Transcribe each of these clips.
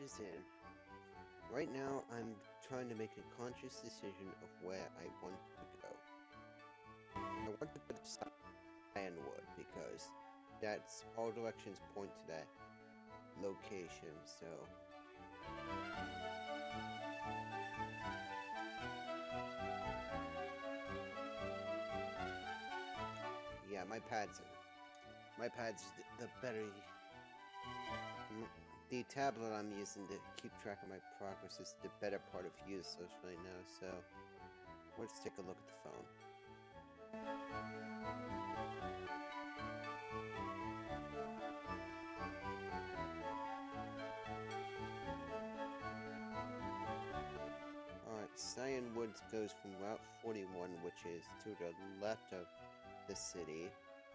is in. Right now, I'm trying to make a conscious decision of where I want to go. I want to go to Cyanwood because that's all directions point to that location, so... Yeah, my pad's the better... The tablet I'm using to keep track of my progress is the better part of useless right now, so... Let's take a look at the phone. Alright, Cyan Woods goes from Route 41, which is to the left of the city.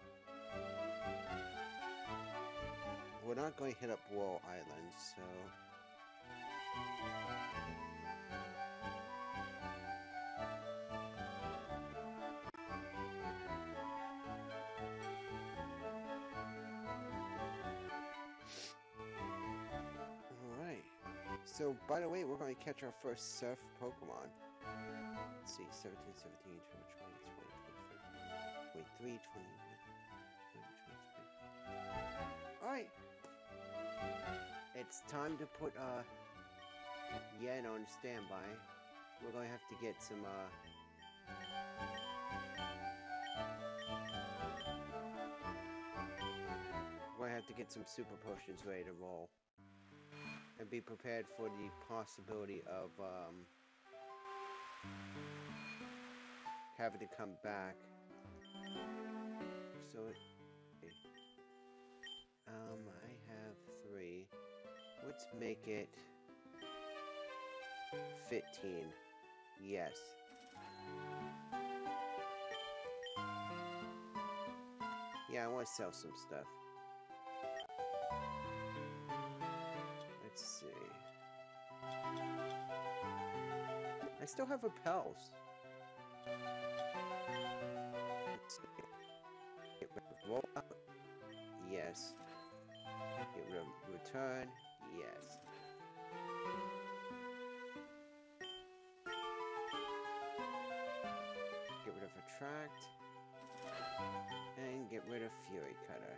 We're not going to hit up Wall Island, so... Alright. So, by the way, we're going to catch our first surf Pokemon. Let's see, 17, 17, 20, 20, 23, 21, 23. Alright. It's time to put, Yen on standby. We're going to have to get some, we're going to have to get some super potions ready to roll. And be prepared for the possibility of, having to come back. So, I have 3. Let's make it 15. Yes. Yeah, I want to sell some stuff. Let's see. I still have repels. Let's see. Get rid of rollout. Yes. Get rid of return. Yes. Get rid of attract. And get rid of Fury Cutter.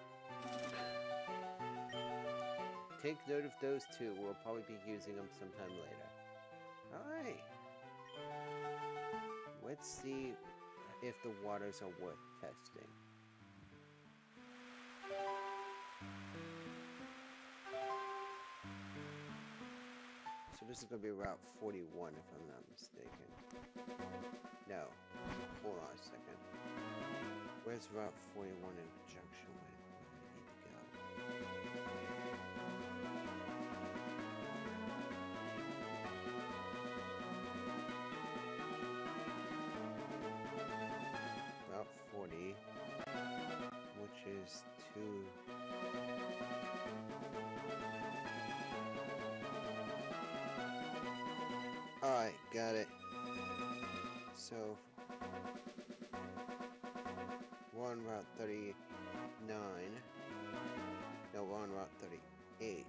Take note of those two. We'll probably be using them sometime later. Alright. Let's see if the waters are worth testing. So this is going to be Route 41 if I'm not mistaken. No. Hold on a second. Where's Route 41 in conjunction with where I need to go? Route 40, which is to... Alright, got it. So, we're on Route 39. No, we're on Route 38.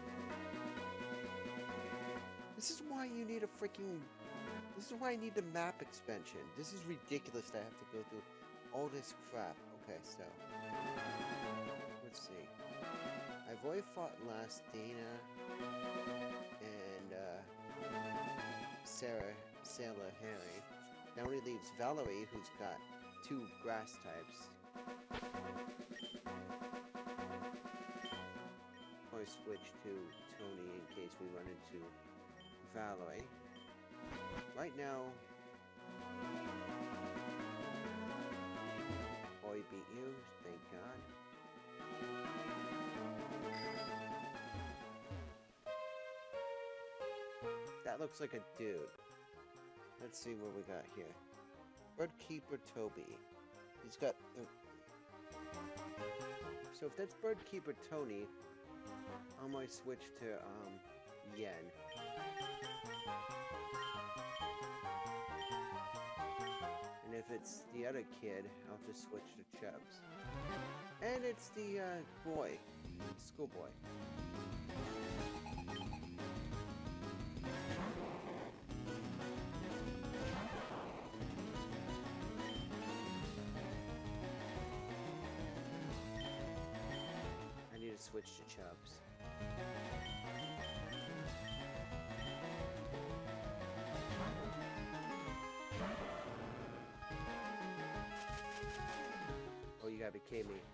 This is why you need a freaking... This is why I need the map expansion. This is ridiculous that I have to go through all this crap. Okay, so... Let's see. I've already fought last Dana and Sailor Harry. That only leaves Valerie, who's got 2 grass types. I switch to Tony in case we run into Valerie. Right now, Boy beat you, thank God. That looks like a dude. Let's see what we got here. Birdkeeper Toby. He's got the... So if that's Birdkeeper Tony, I might switch to, Yen. And if it's the other kid, I'll just switch to Chubbs. And it's the, boy. Schoolboy. switch to Chubs. Oh, you gotta be kidding me.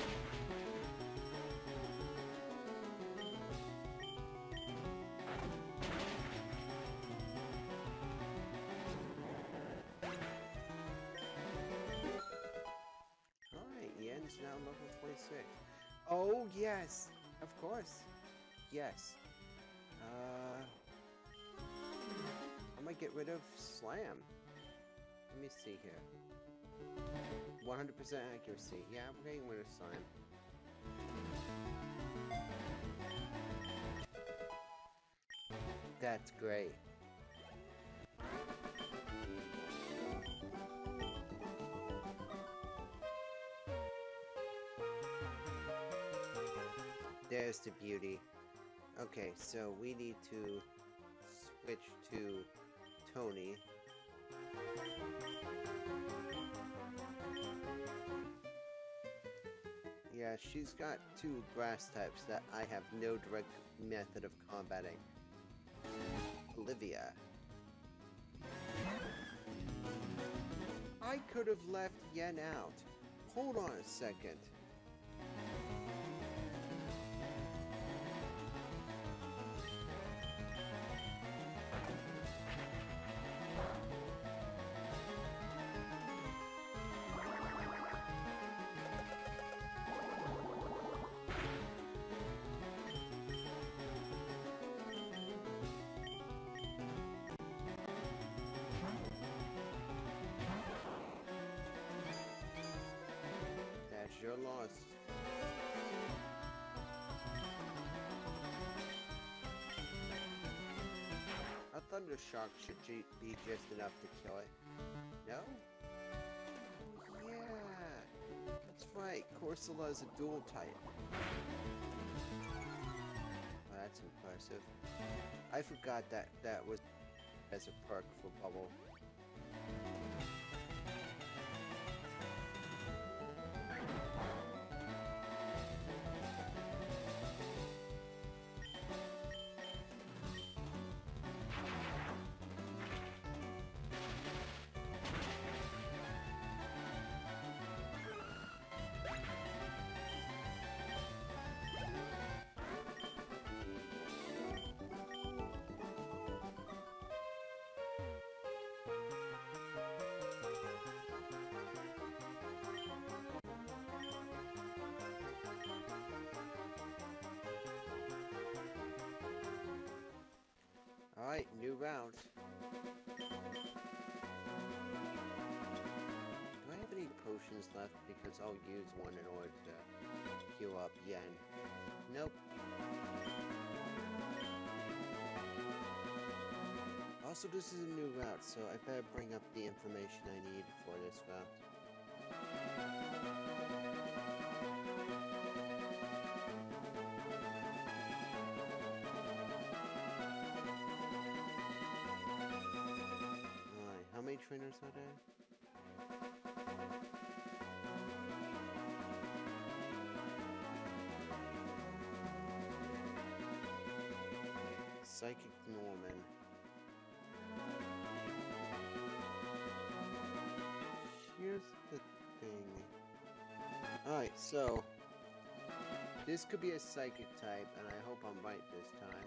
Alright, Yen's now level 26. Oh, yes! Of course. Yes. I might get rid of Slam. Let me see here. 100% accuracy. Yeah, I'm getting rid of Slam. That's great. There's the beauty. Okay, so we need to switch to Tony. Yeah, she's got two grass types that I have no direct method of combating. Olivia. I could have left Yen out. Hold on a second. You're lost. A Thunder Shock should be just enough to kill it. No? Yeah. That's right. Corsola is a dual type. Oh, that's impressive. I forgot that was as a perk for Bubble. Alright, new round. Do I have any potions left? Because I'll use one in order to heal up Yen. Nope. Also, this is a new route, so I better bring up the information I need for this route. How many trainers are there? Psychic Norman. Here's the thing. Alright, so this could be a psychic type, and I hope I'm right this time.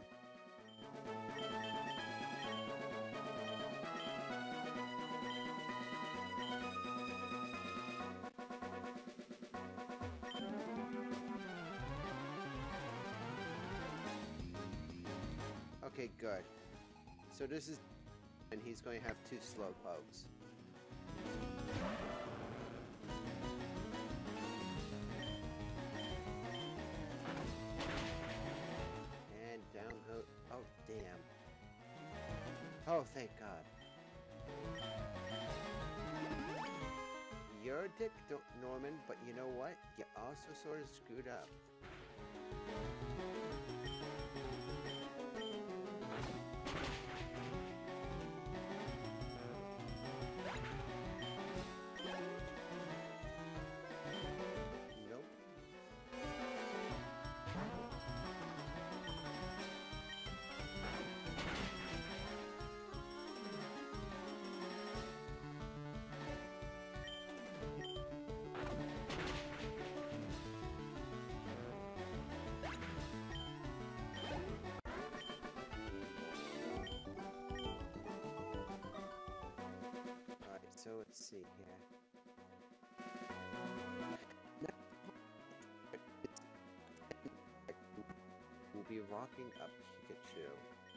Okay, good. So this is... and he's going to have two Slowpokes. And down go... oh, damn. Oh, thank God. You're a dick, Norman, but you know what? You also sort of screwed up. let's see here. Now, we'll be rocking up Pikachu.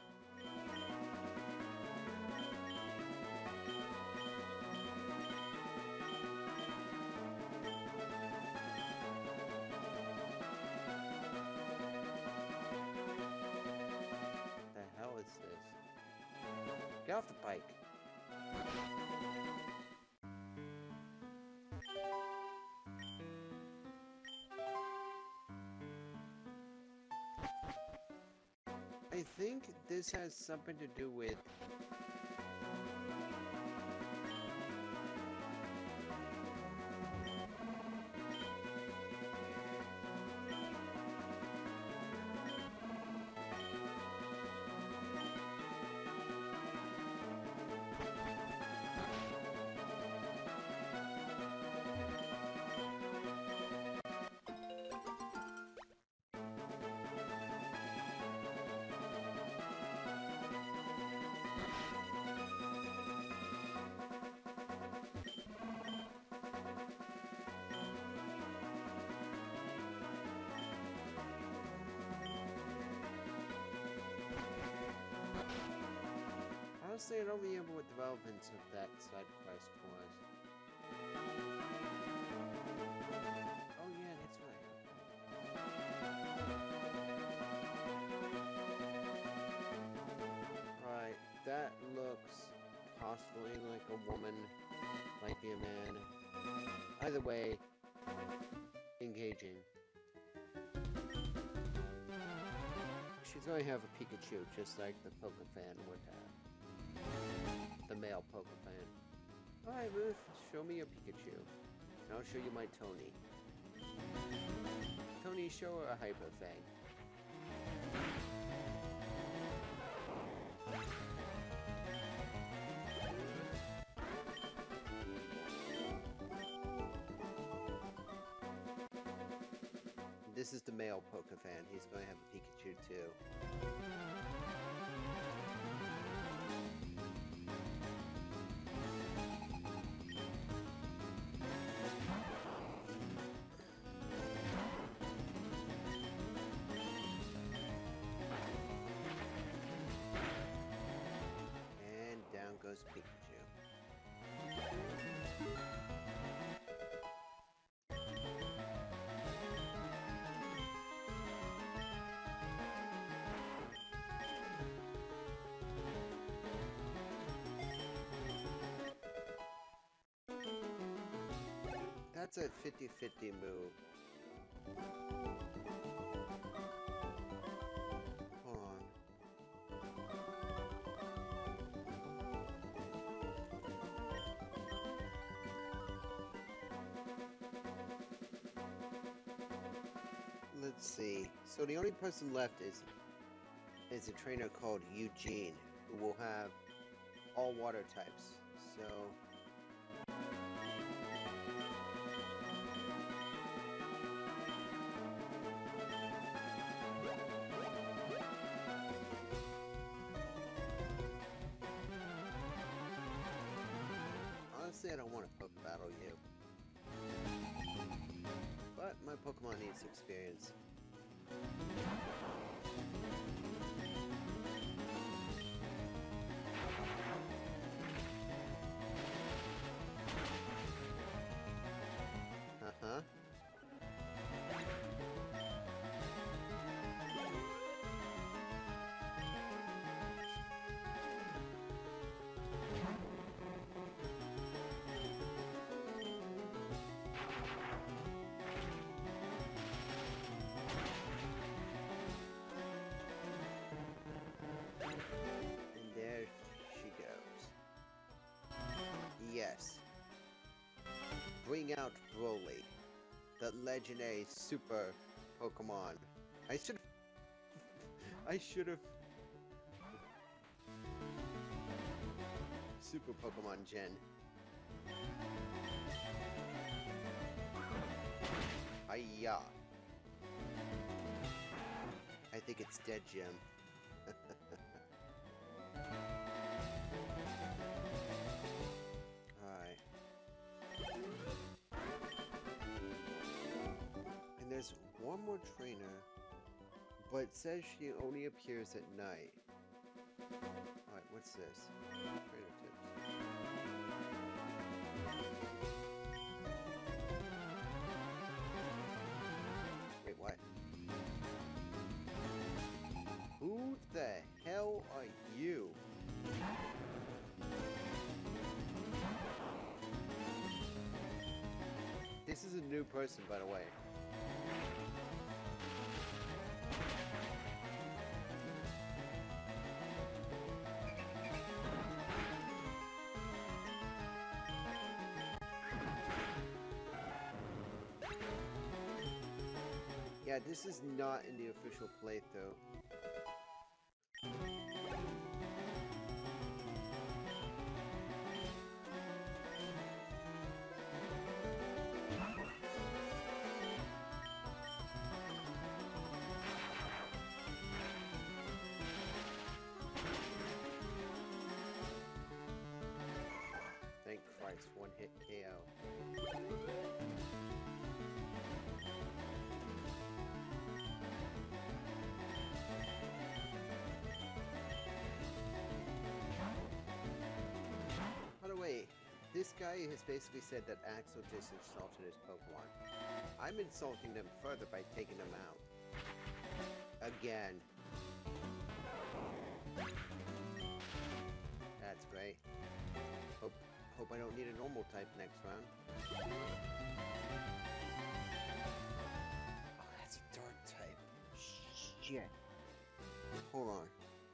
What the hell is this? Get off the bike. I think this has something to do with honestly, I don't remember what the relevance of that side quest was. Oh yeah, that's right. Right, that looks possibly like a woman, might be a man. Either way, engaging. She's going to have a Pikachu, just like the Pokefan would have. The male Pokefan. Alright, Ruth, show me your Pikachu. And I'll show you my Tony. Tony, show her a Hyper Fang. This is the male Pokefan. He's going to have a Pikachu too. And down goes Pikachu. That's a 50-50 move. Hold on. Let's see. So the only person left is a trainer called Eugene, who will have all water types. So honestly, I don't want to poke battle you. But my Pokemon needs experience. Uh-huh. And there she goes. Yes. Bring out Broly, the legendary super Pokemon. I should have Super Pokemon Gen. Hiya. I think it's dead, Jim. Alright. one more trainer, but it says she only appears at night. Alright, what's this? Trainer tips. Wait, what? Who the hell are you? This is a new person, by the way. Yeah, this is not in the official playthrough. Thank Christ, one hit KO. By the way, this guy has basically said that Axel just insulted his Pokemon. I'm insulting them further by taking them out. Again. That's great. Hope I don't need a normal type next round. Oh, that's a dark type. Shit. Hold on.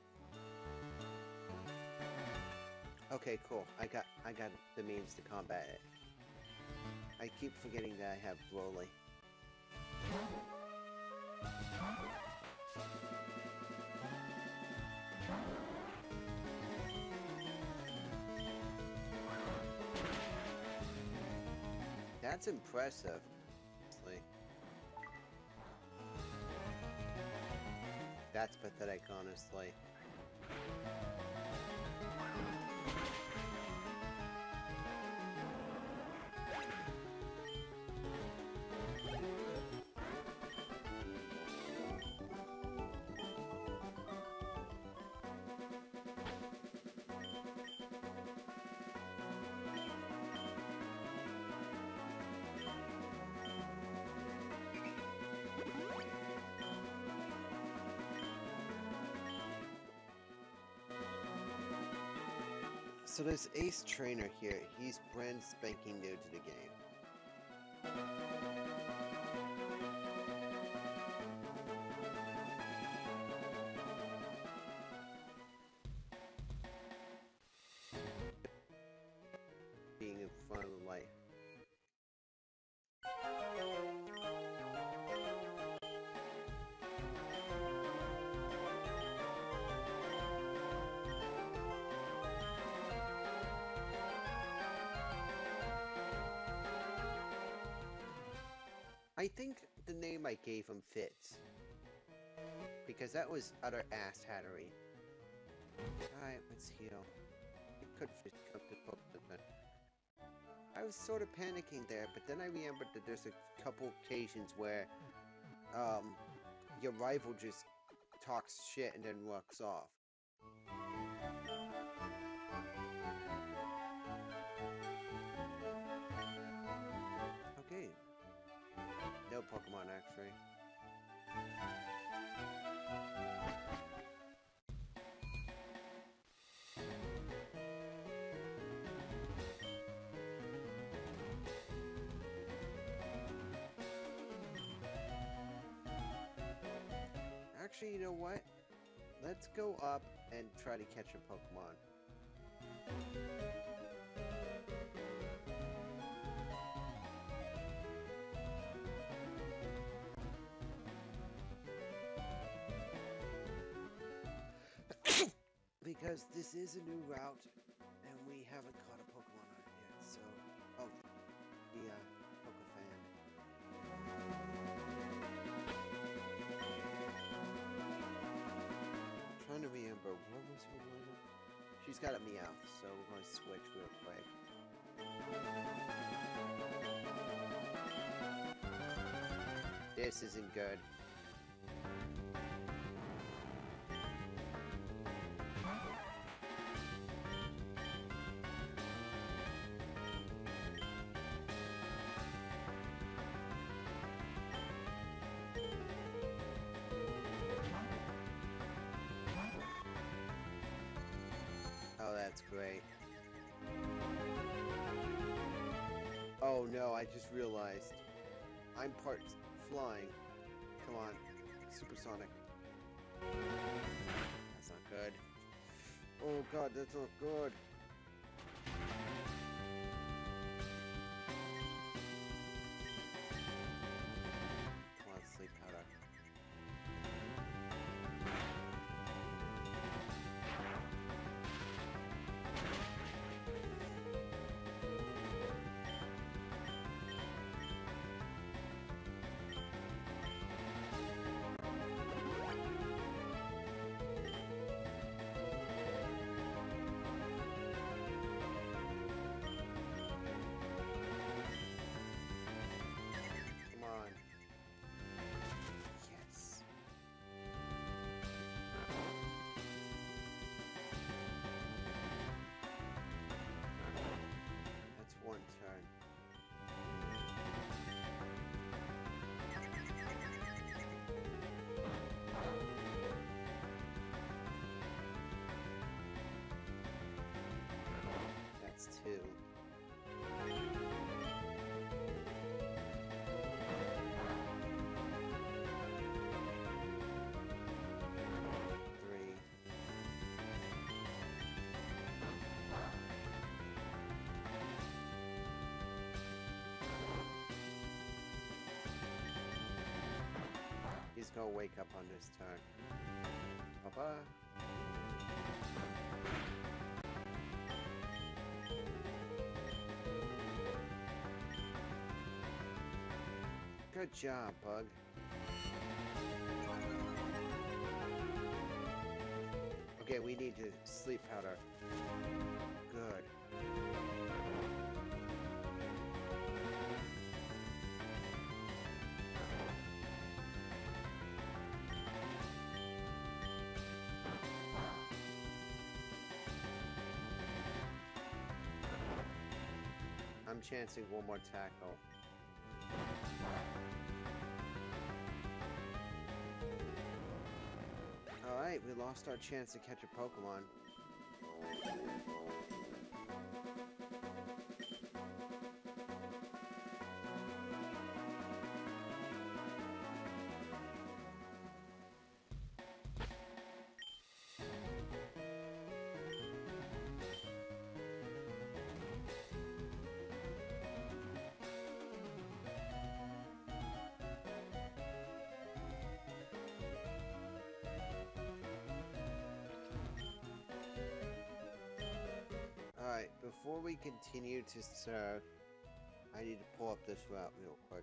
Okay, cool. I got the means to combat it. I keep forgetting that I have Broly. That's impressive, honestly. That's pathetic, honestly. So this Ace Trainer here, he's brand spanking new to the game. Being in front of the light. I think the name I gave him fits. Because that was utter ass-hattery. Alright, let's heal. It could just come to Pokemon. I was sort of panicking there, but then I remembered that there's a couple occasions where, your rival just talks shit and then walks off. Okay. No Pokemon, actually. Actually, you know what? Let's go up and try to catch a Pokemon. Because this is a new route, and we haven't caught a Pokemon on it yet, so... Oh, the, Pokefan. Trying to remember, what was her lineup? She's got a Meowth, so we're going to switch real quick. This isn't good. Oh, that's great. Oh no, I just realized. I'm part flying. Come on. Supersonic. That's not good. Oh god, that's not good. Come on, sleep powder. Come on. Yes. That's one turn. That's two. Three. He's gonna wake up on this turn. Bye-bye. Good job, Bug. Okay, we need to sleep powder. Good. I'm chancing one more tackle. Alright, we lost our chance to catch a Pokemon. Alright, before we continue to serve, I need to pull up this route real quick.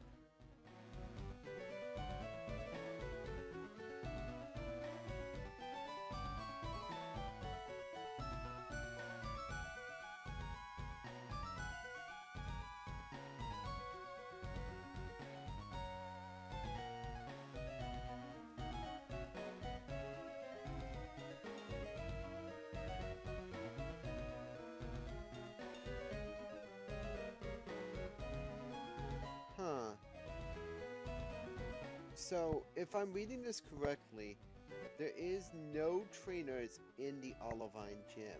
Huh. So, if I'm reading this correctly, there is no trainers in the Olivine Gym.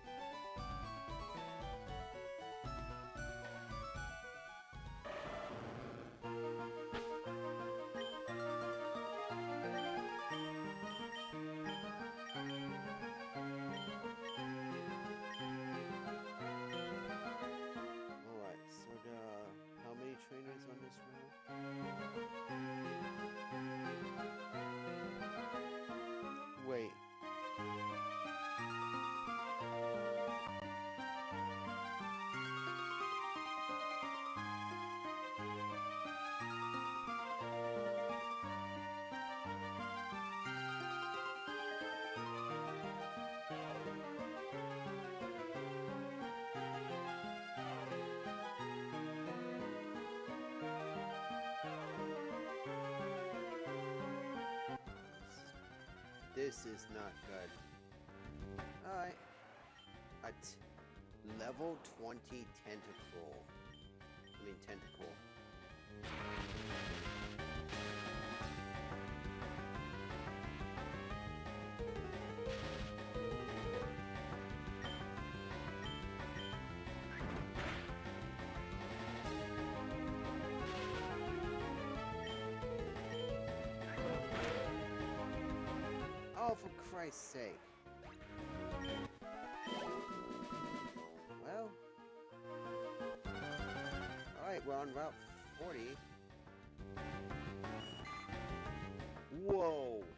Alright, so there are how many trainers on this route? Wait. This is not good. Alright. At level 20 tentacle. I mean tentacle. Oh, for Christ's sake. Well. Alright, we're on Route 40. Whoa!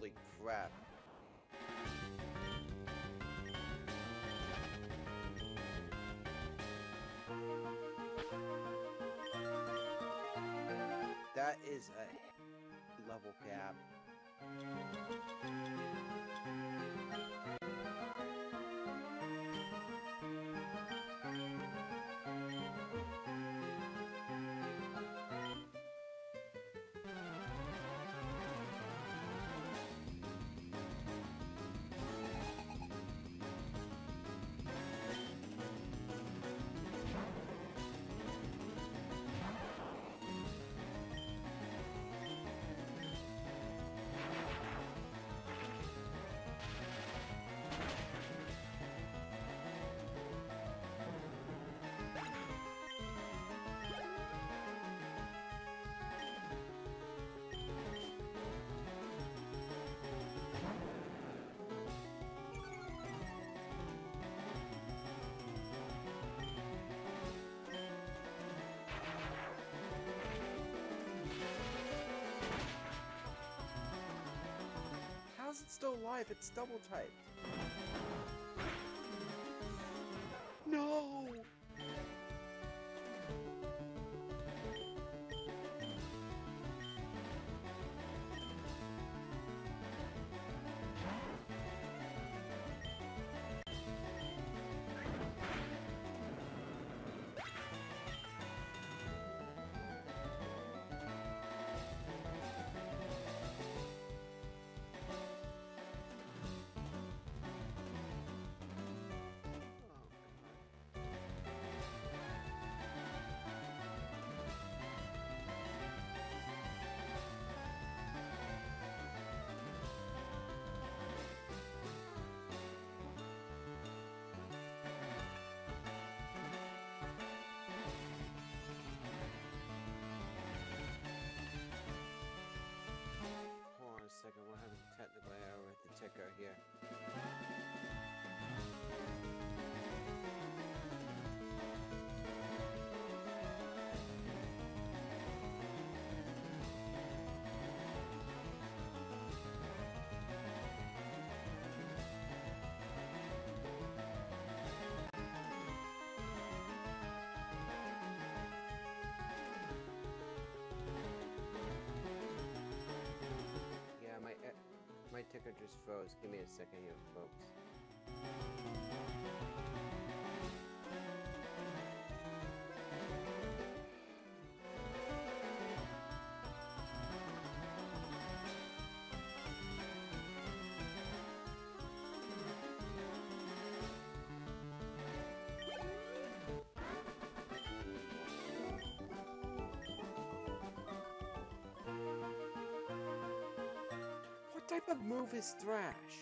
Holy crap. That is a level gap. How's it still alive? It's double typed. No! Hold on a second, we're having a technical error with the ticker here. Yeah, my ticker just froze. Give me a second here, folks. What type of move is Thrash?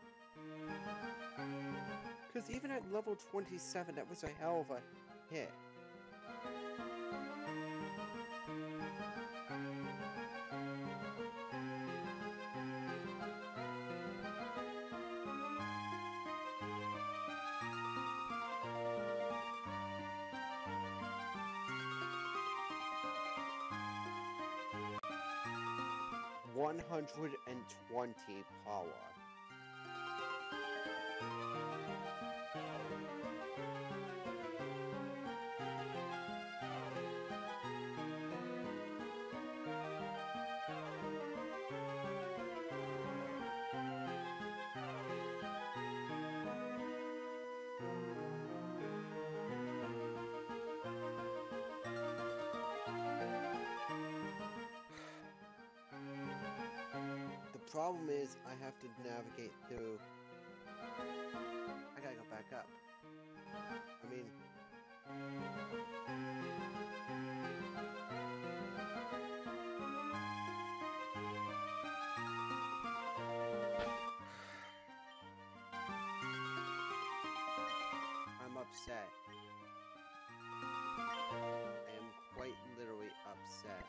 Because even at level 27, that was a hell of a hit. $120 power. The problem is I have to navigate through. I gotta go back up. I mean, I'm upset. I am quite literally upset.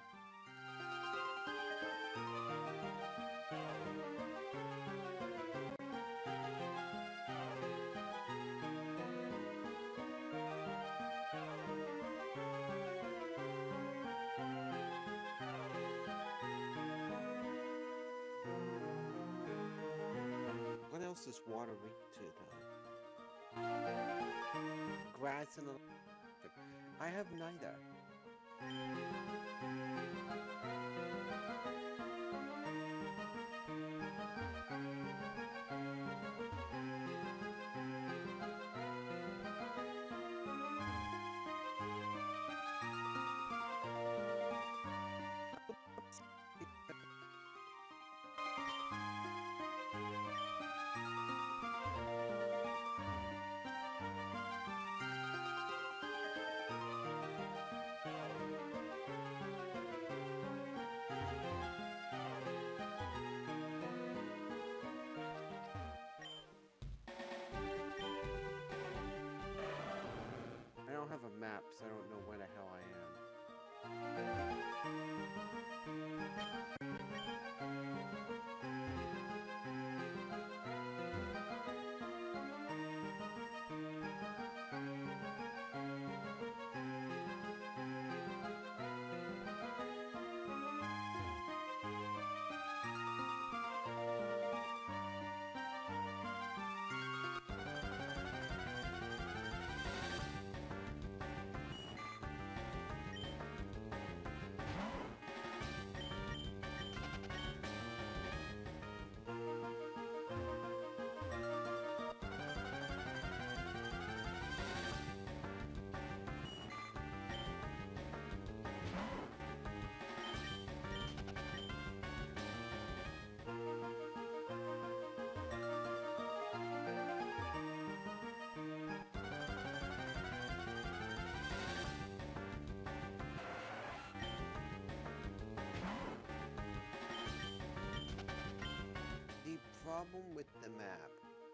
does this water reach to though? Grass and electric. I have neither. I don't have a map, so I don't know where the hell I am. The problem with the map.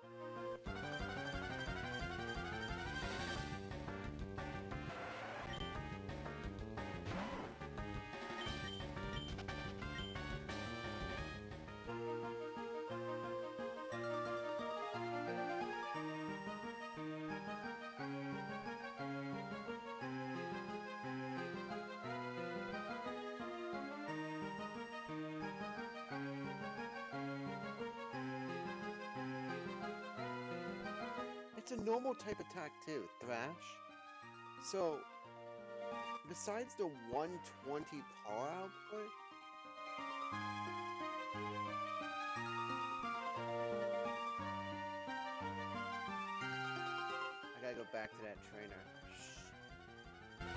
It's a normal type attack too, Thrash. So, besides the 120 power output, I gotta go back to that trainer. Shh.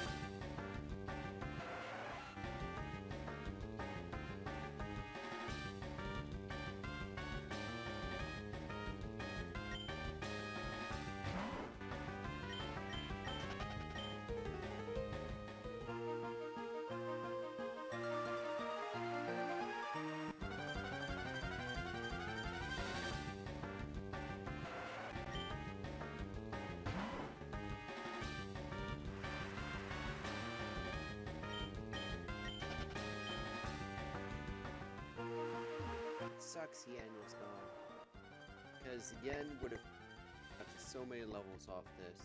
Sucks Yen was gone. Because Yen would have got so many levels off this.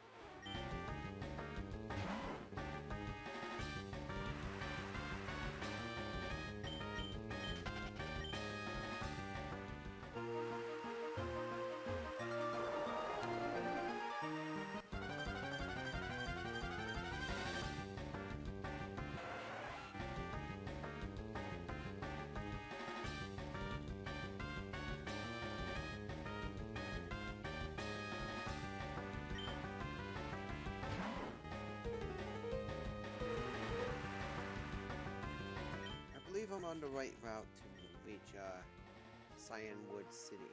I believe I'm on the right route to reach Cyanwood City.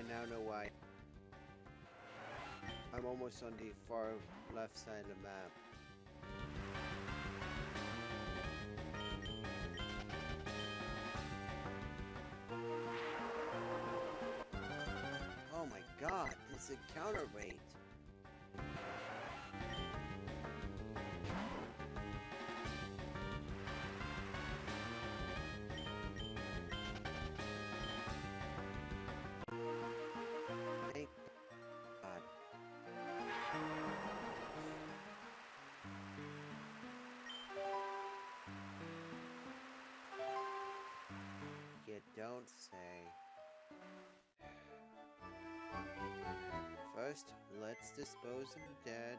I now know why. I'm almost on the far left side of the map. Oh my god, this encounter rate. Thank God. You don't say. First, let's dispose of the dead.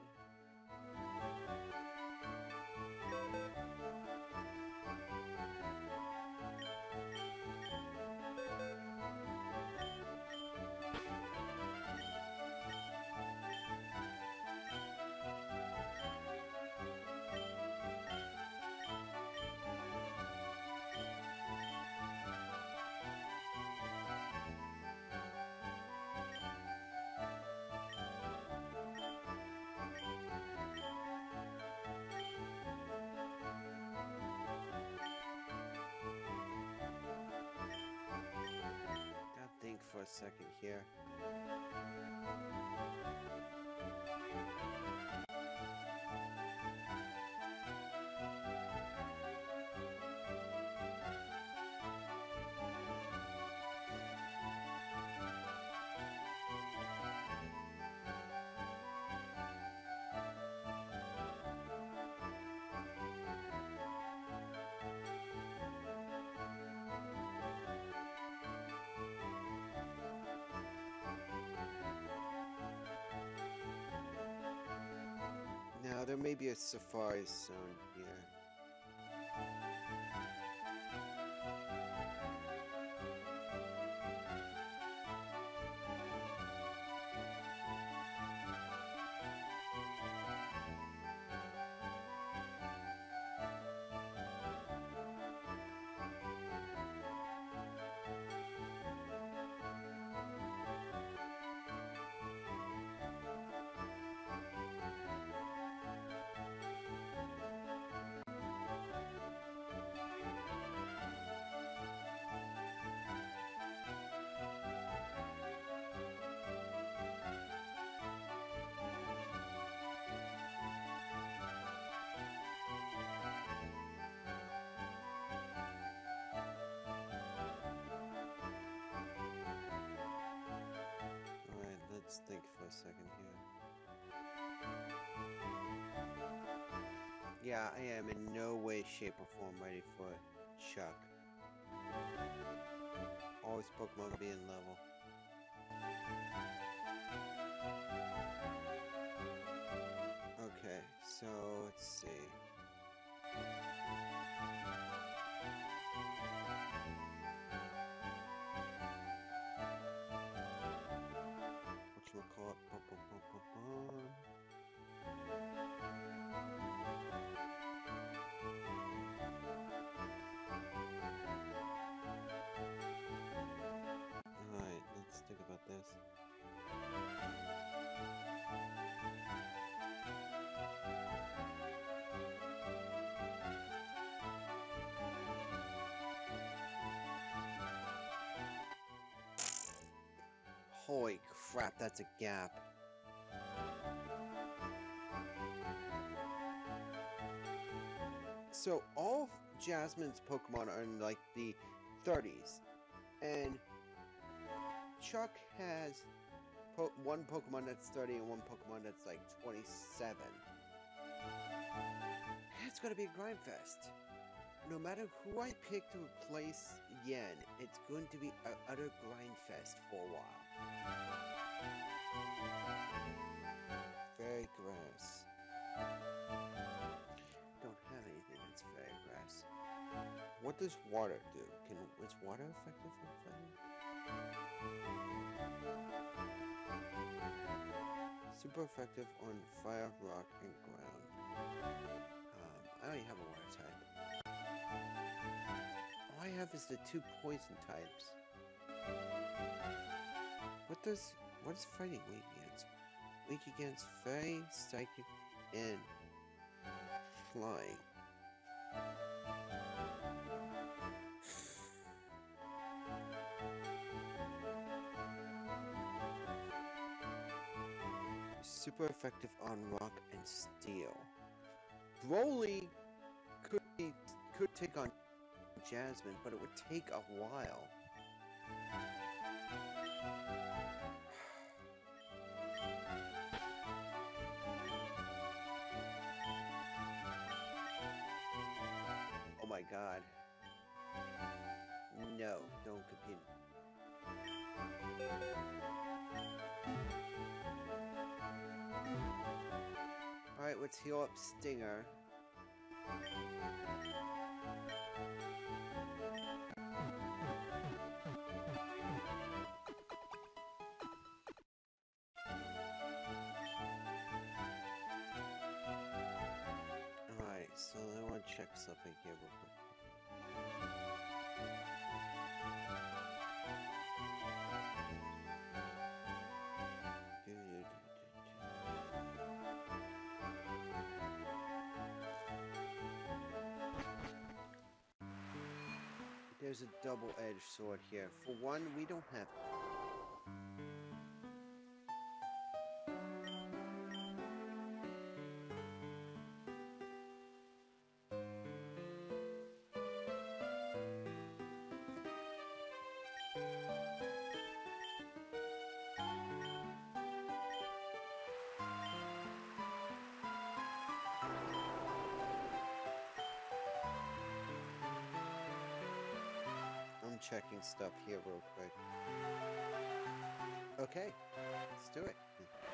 Gotta think for a second here. Now, there may be a safari zone here. Alright, let's think for a second here. Yeah, I am in no way, shape, or form ready for Chuck. Always Pokemon being level. Okay, so let's see. Whatchamacallit? Bum, bum, bum, bum, bum. Alright, let's think about this. Holy crap, that's a gap. So all of Jasmine's Pokemon are in like the 30s, and Chuck has one Pokemon that's 30 and one Pokemon that's like 27. It's gonna be a grind fest. No matter who I pick to replace Yen, it's going to be an utter grind fest for a while. Fairy grass. Don't have anything that's fairy grass. What does water do? Is water effective in fighting? Super effective on fire, rock, and ground. I already have a water type. All I have is the 2 poison types. what is fighting weak against? Weak against fey, psychic, and flying. Super effective on rock and steel. Broly could take on Jasmine, but it would take a while. Oh my god. No, don't compete. Alright, let's heal up Stinger. Alright, so I want to check something here real quick. There's a double-edged sword here. For one, we don't have... I'm checking stuff here real quick. Okay, let's do it.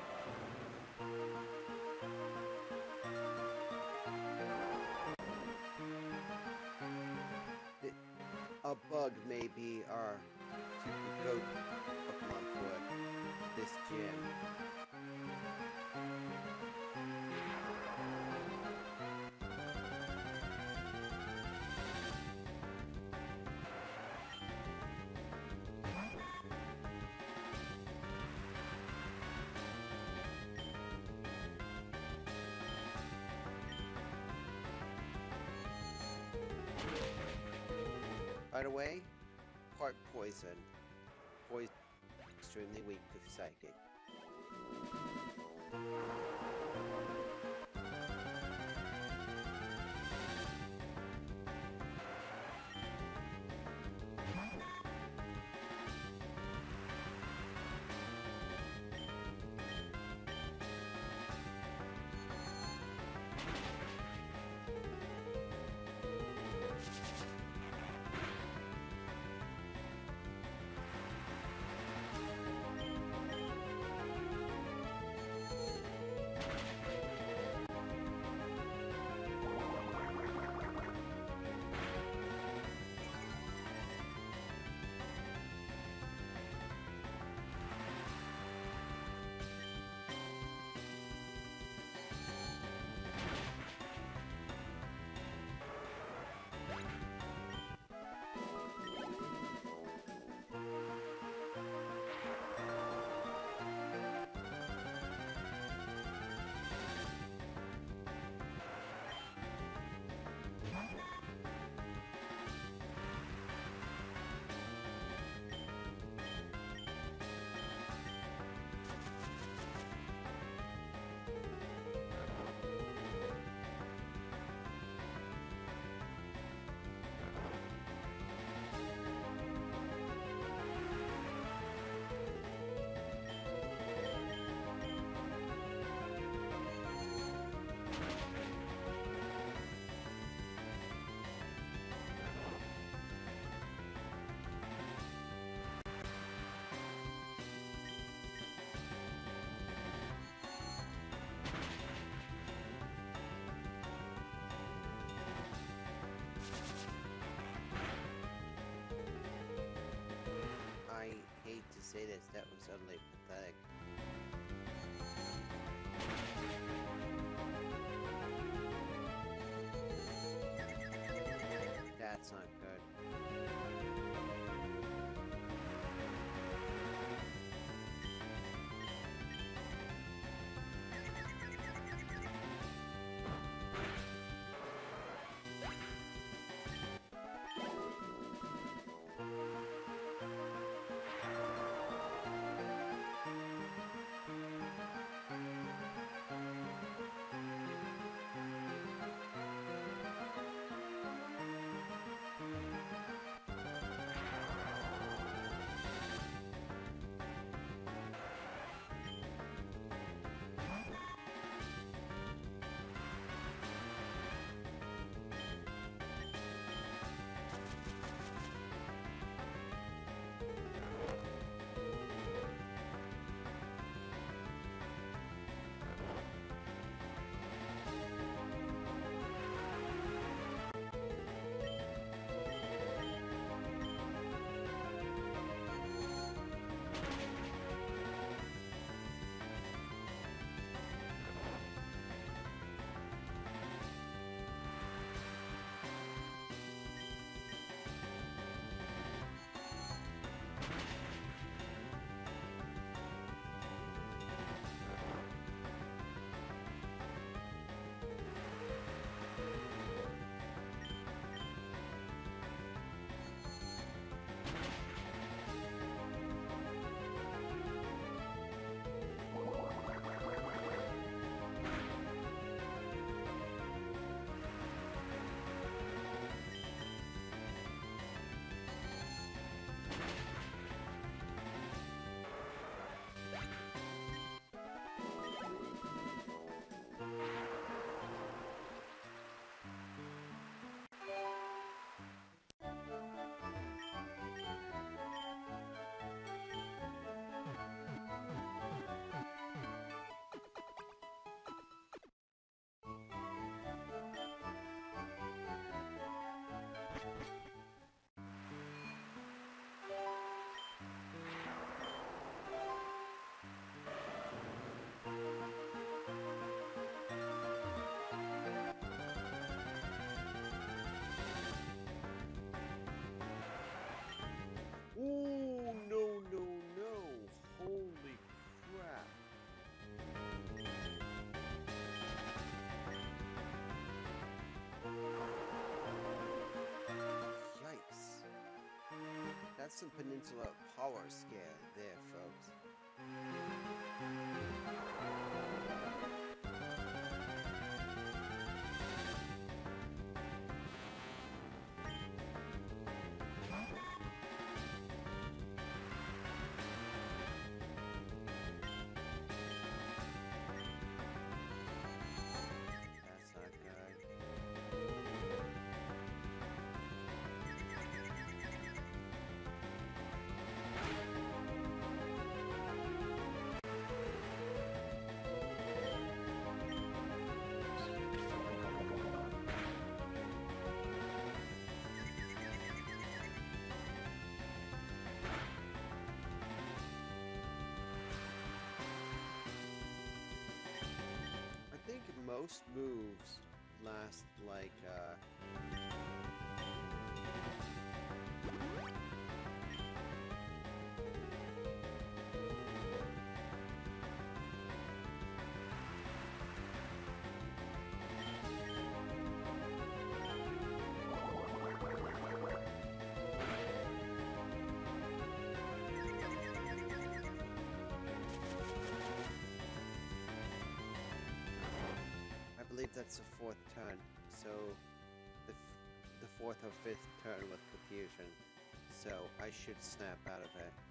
A bug may be our goat Pokemon for this gym. By the way, part poison. Poison extremely weak to psychic. Say this, that was utterly pathetic. That's not good. That's some Peninsula power scare there, folks. That's not good. I think most moves last like I believe that's the fourth turn. So the fourth or fifth turn with confusion. So I should snap out of it.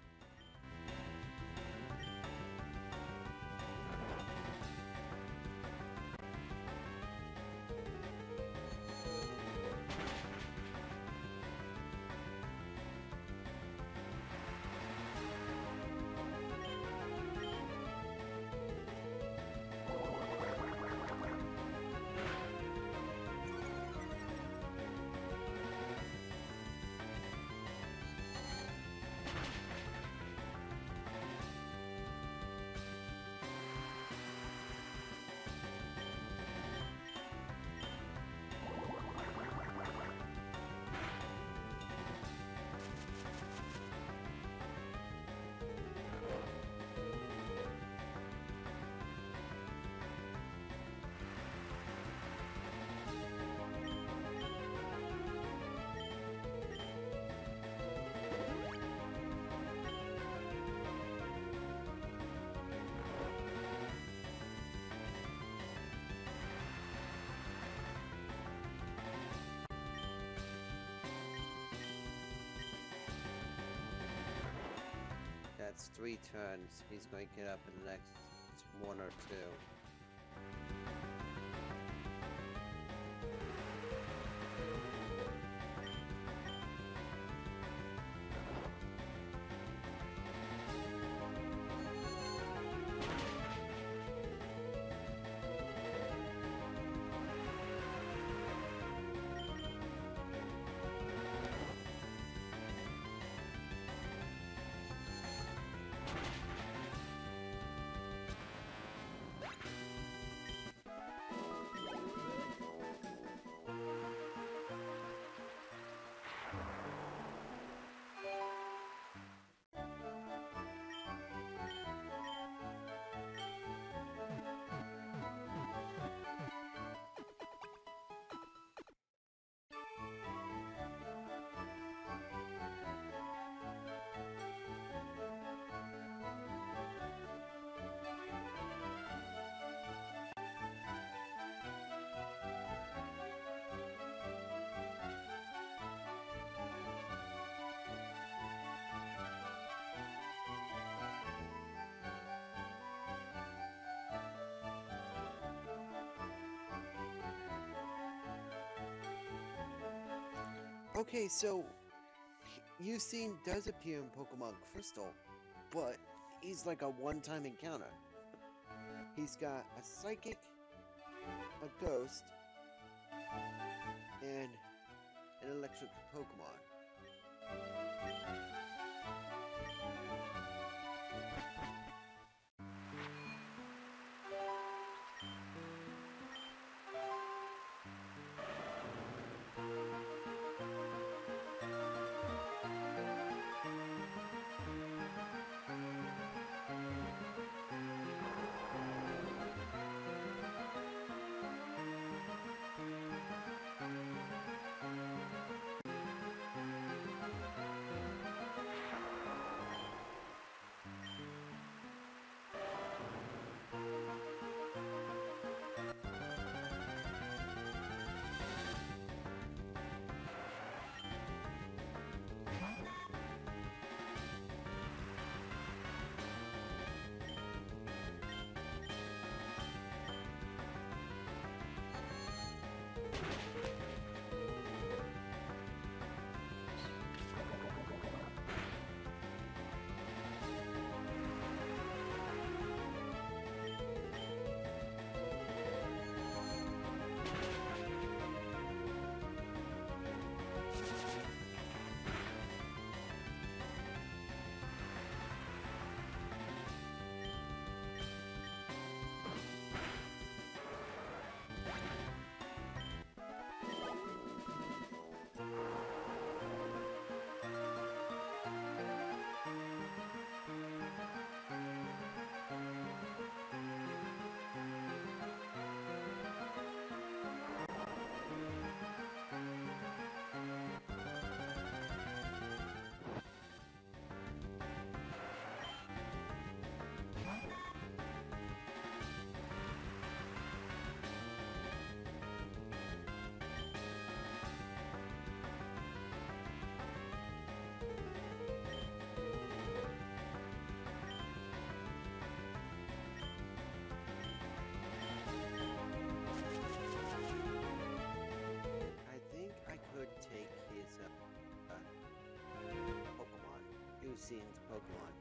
That's 3 turns. He's going to get up in the next 1 or 2. Okay, so Usein does appear in Pokemon Crystal, but he's like a one-time encounter. He's got a Psychic, a Ghost, and an Electric Pokemon. I think I could take his Pokemon. Usin's Pokemon.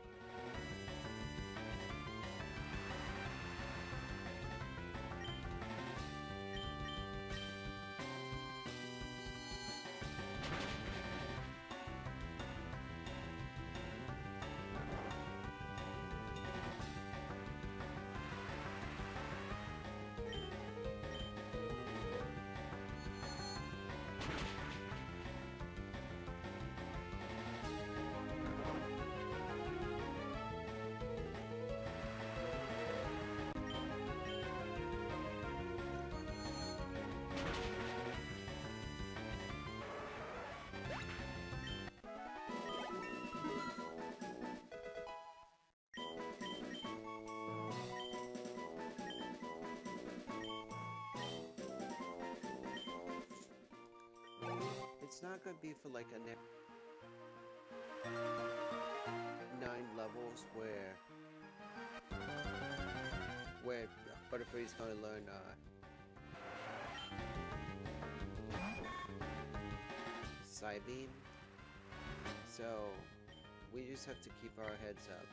It's not gonna be for like a next 9 levels where Butterfree's gonna learn Psybeam. So we just have to keep our heads up.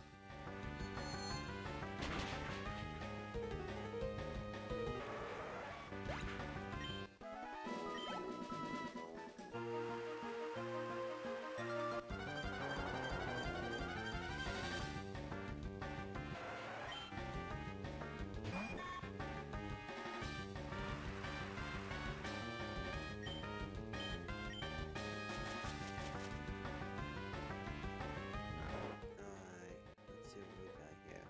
Let's see what we got here.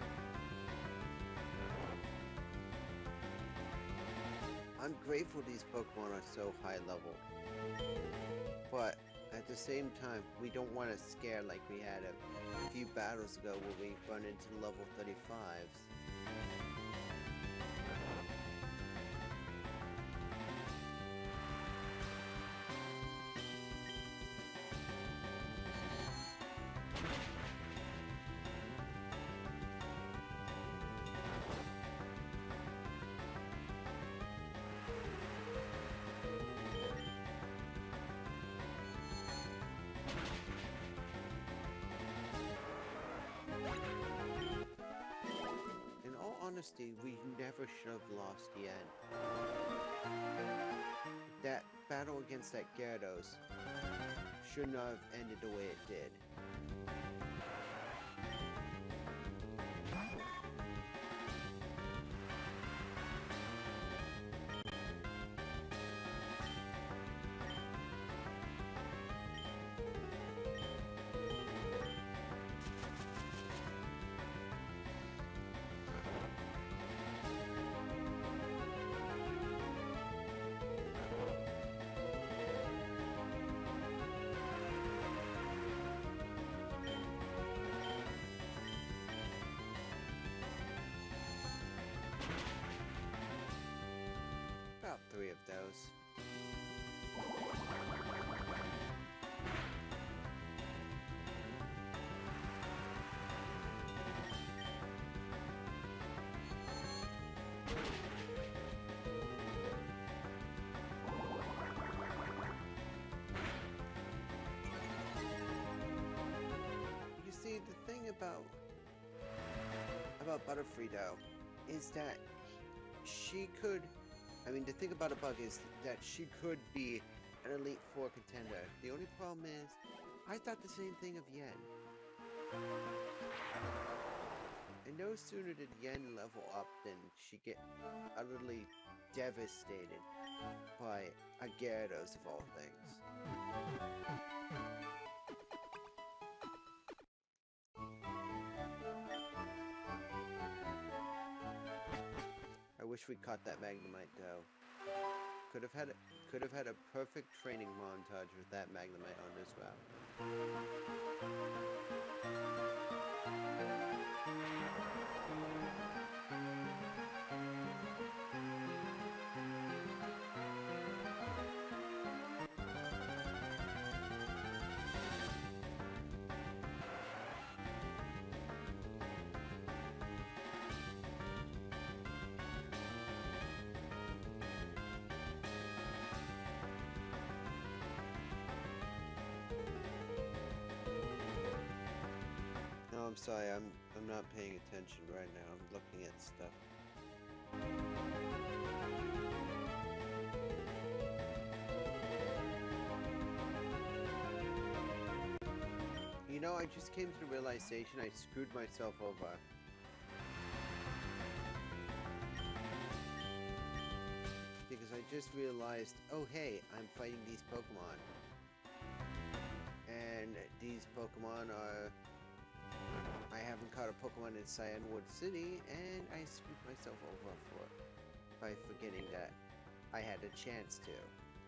I'm grateful these Pokemon are so high level, but at the same time, we don't want to scare like we had a few battles ago where we run into level 35s. In all honesty, we never should have lost the end. That battle against that Gyarados should not have ended the way it did. About 3 of those. about Butterfree though is that she could. I mean, the thing about a bug is that she could be an Elite Four contender. The only problem is, I thought the same thing of Yen. And no sooner did Yen level up than she get utterly devastated by a Gyarados of all things. I wish we caught that Magnemite though. Could have had a perfect training montage with that Magnemite on this route. No, I'm sorry, I'm not paying attention right now. I'm looking at stuff. You know, I just came to the realization I screwed myself over. Because I just realized, oh hey, I'm fighting these Pokemon. And these Pokemon are... I haven't caught a Pokemon in Cyanwood City, and I screwed myself over by forgetting that I had a chance to.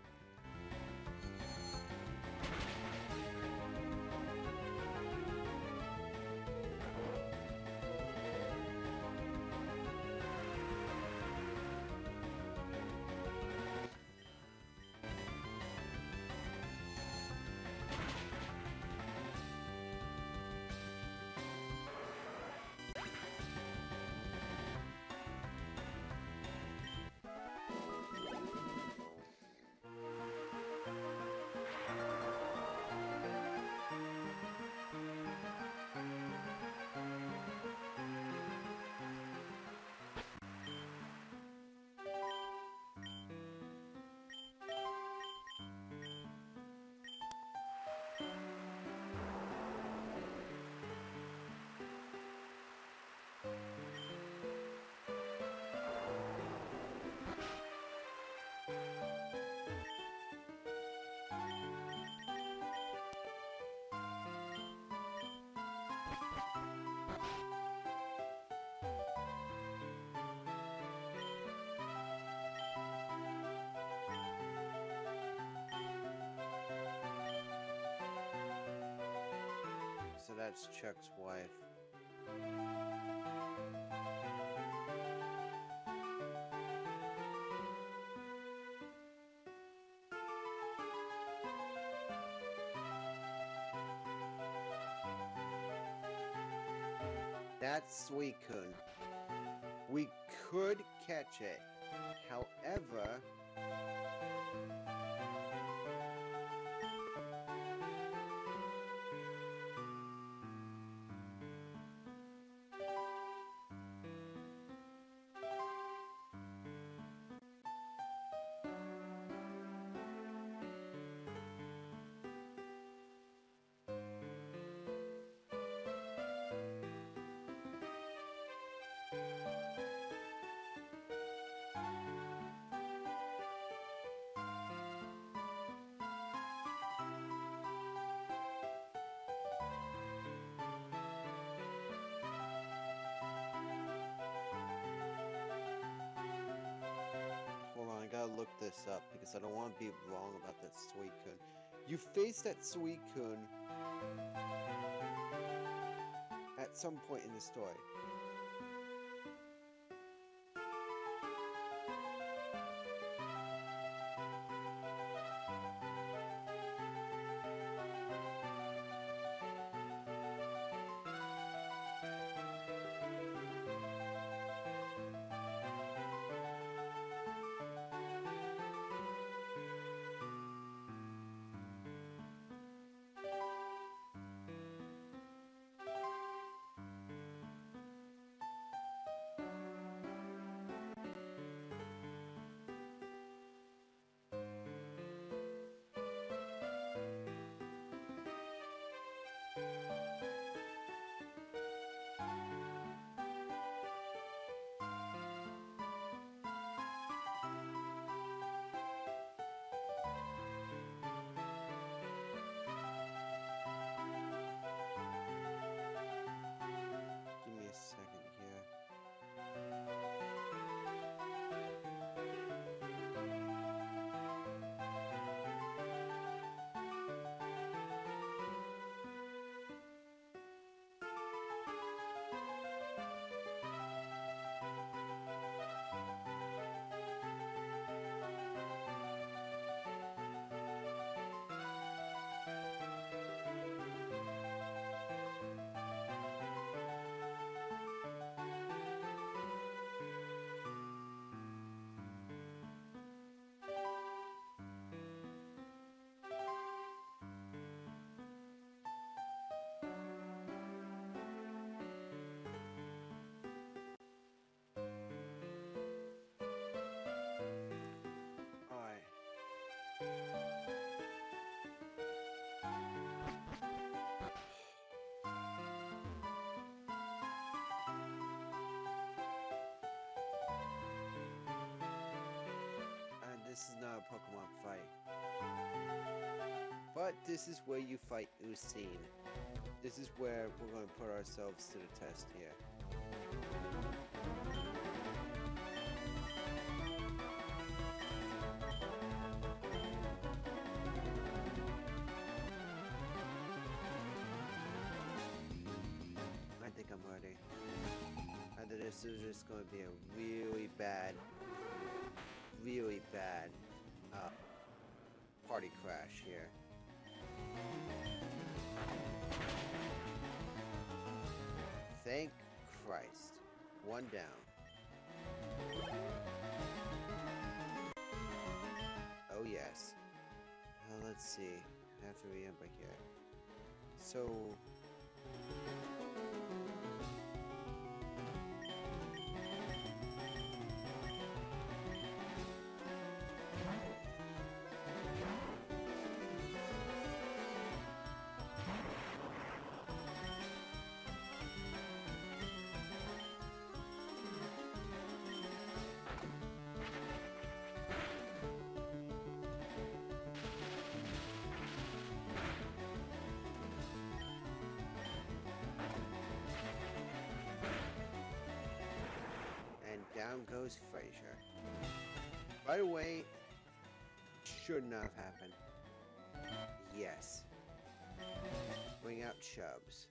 So that's Chuck's wife. That's Suicune. We could catch it. However... I gotta look this up because I don't want to be wrong about that Suicune. You face that Suicune at some point in the story. what? This is where you fight Usain. This is where we're going to put ourselves to the test here. I think I'm ready. Either this is just going to be a really bad party crash here. Thank Christ. One down. Oh yes. Let's see. I have to remember here. So... down goes Fraser. By the way, should not have happened. Yes. Bring out Chubbs.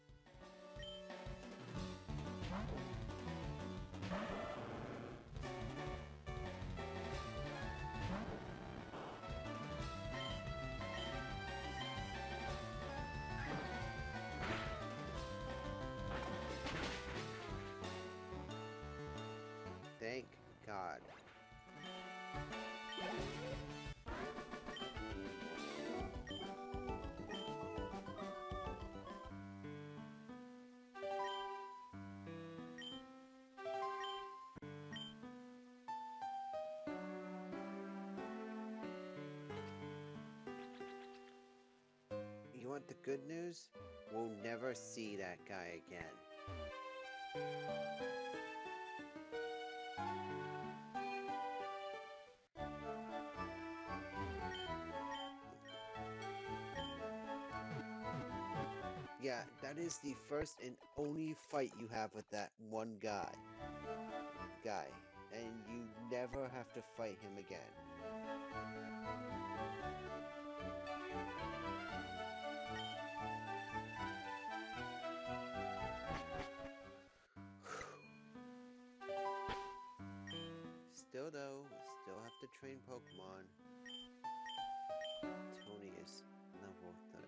Thank God. You want the good news? We'll never see that guy again. Yeah, that is the first and only fight you have with that one guy. And you never have to fight him again. Still though, still have to train Pokemon. Tony is level 30.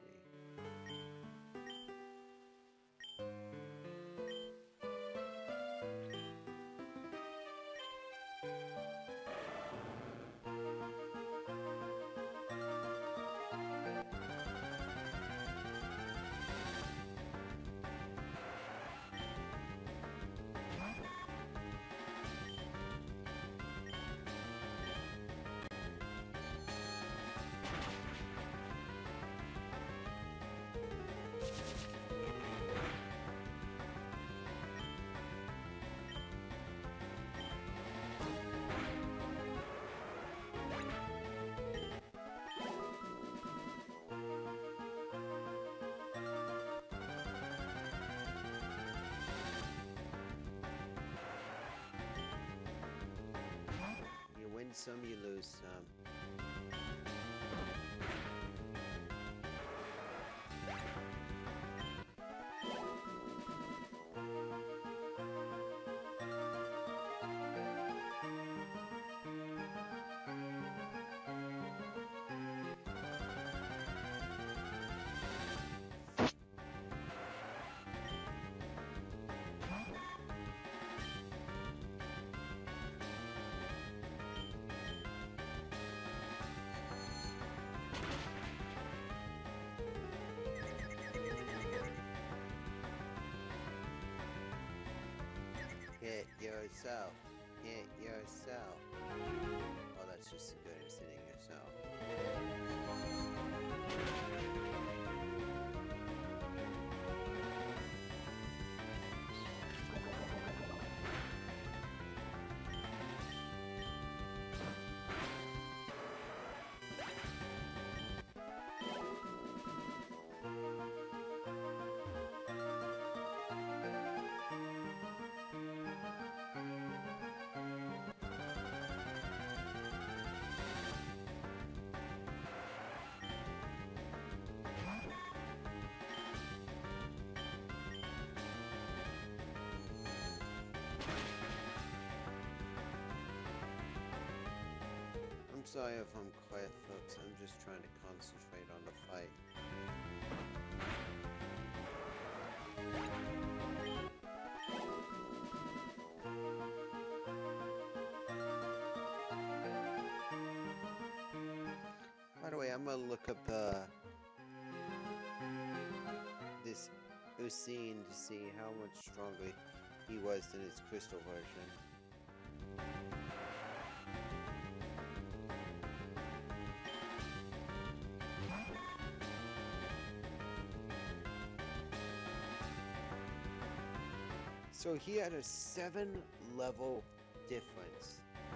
You win some, you lose some. Hit yourself. Hit yourself. Oh, that's just as good as hitting yourself. sorry if I'm quiet, folks. I'm just trying to concentrate on the fight. By the way, I'm gonna look up this Usain to see how much stronger he was than his crystal version. So he had a 7-level difference.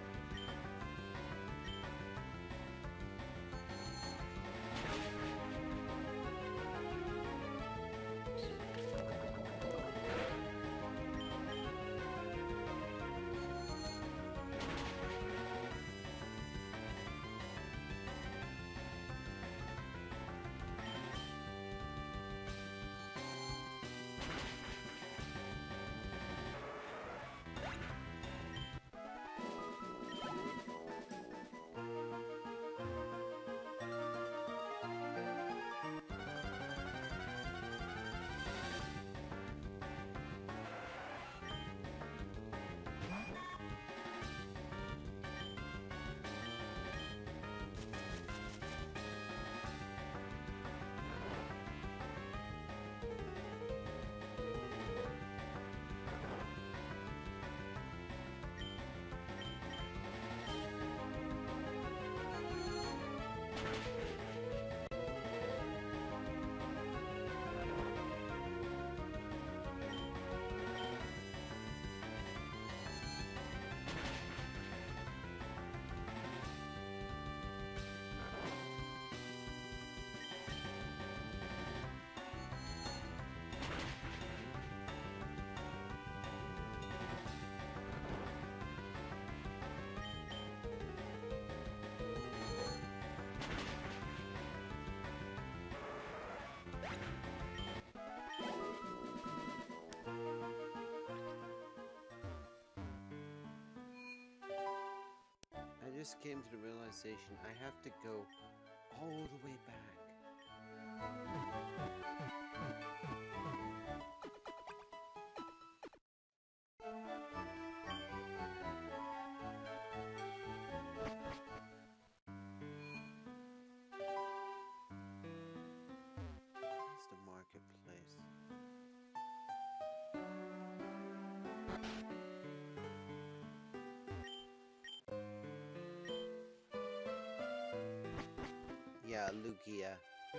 I just came to the realization I have to go all the way back. It's the marketplace. Yeah, Lugia.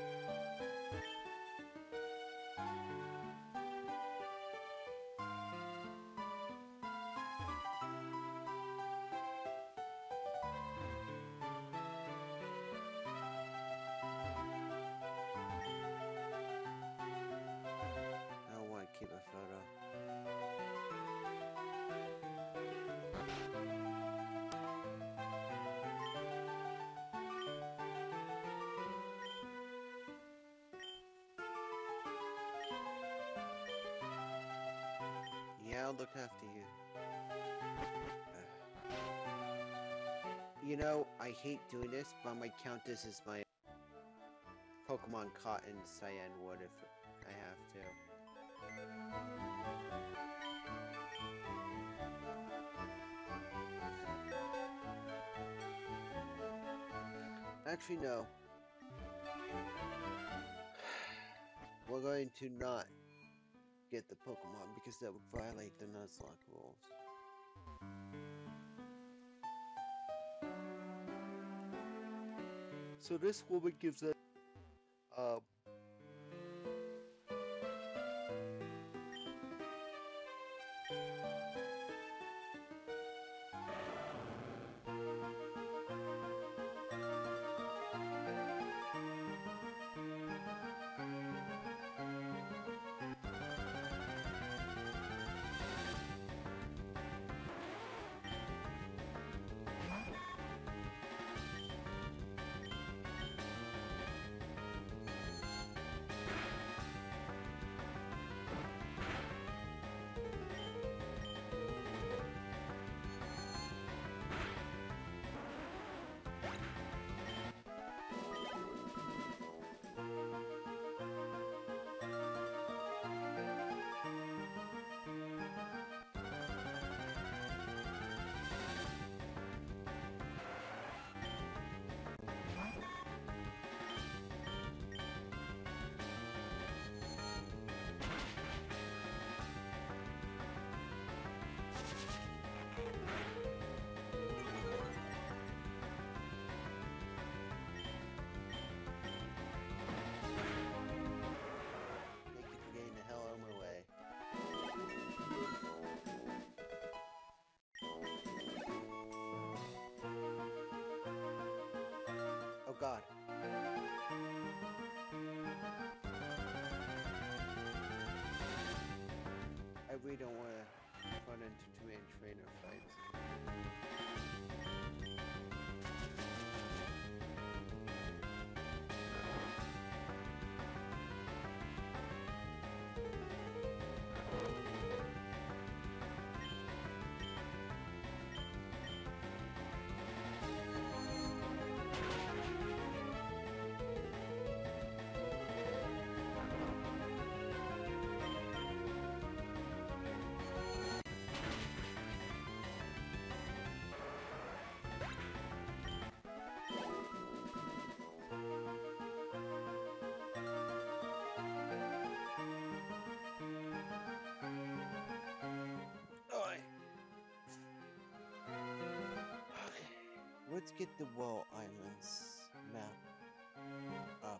I don't want to keep a photo. Yeah, I'll look after you. You know, I hate doing this, but I might count this as my Pokemon caught in Cyan Wood if I have to. Actually, no. We're going to not get the Pokemon because that would violate the Nuzlocke rules. So this woman gives us let's get the Woe Islands map up.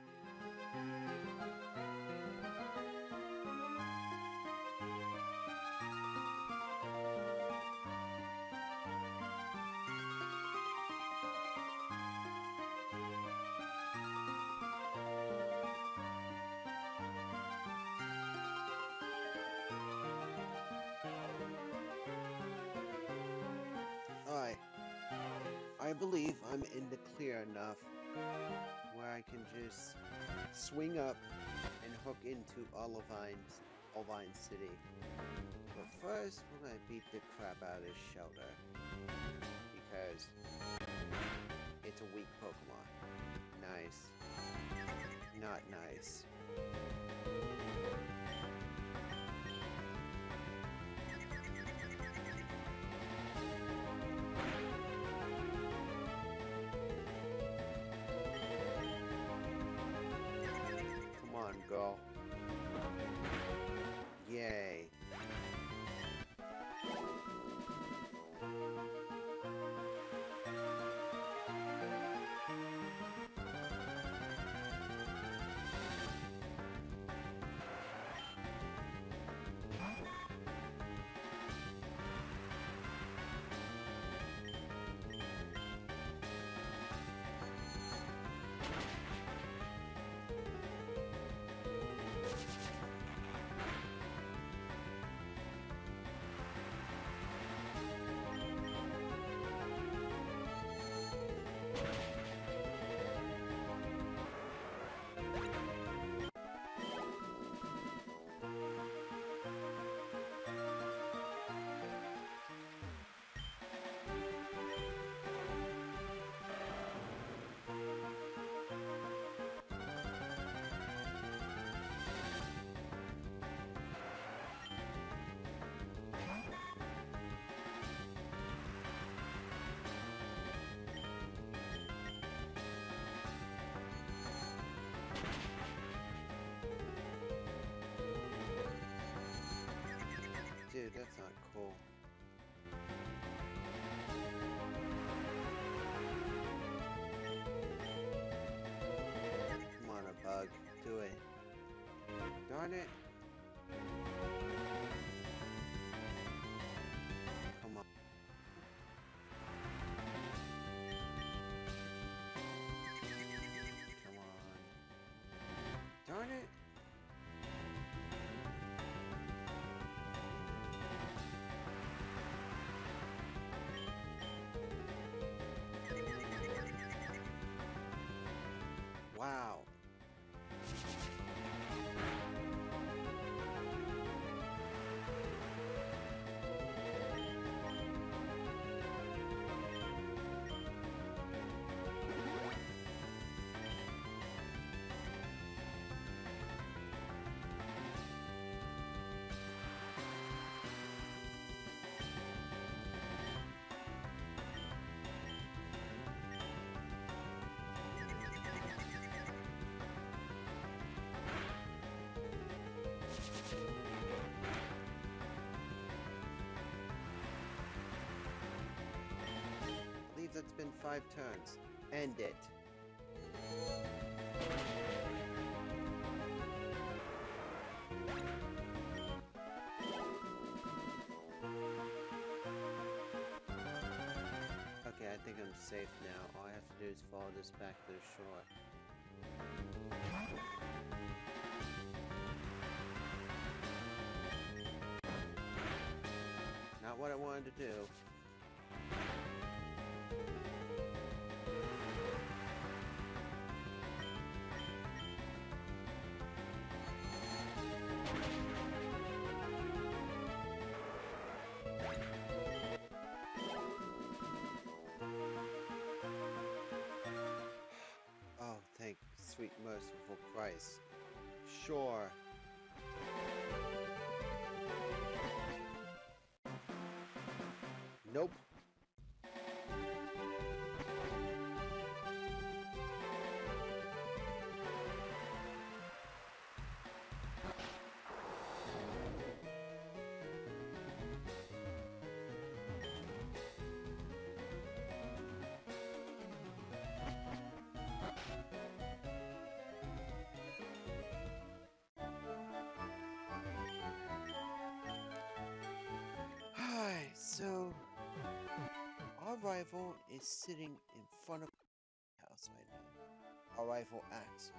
Alright, I believe I'm in the clear enough where I can just swing up and hook into Olivine City. But first, we're gonna beat the crap out of this shelter. Because it's a weak Pokemon. Nice. Not nice. Come on, girl. Yay. Dude, that's not cool. Come on, a bug. Do it. Darn it. Come on. Come on. Darn it. Wow. I believe that's been 5 turns. End it. Okay, I think I'm safe now. All I have to do is follow this back to the shore. Not what I wanted to do. Oh, thank sweet merciful Christ. Sure. Nope. rival is sitting in front of the house right now. Our rival Axel.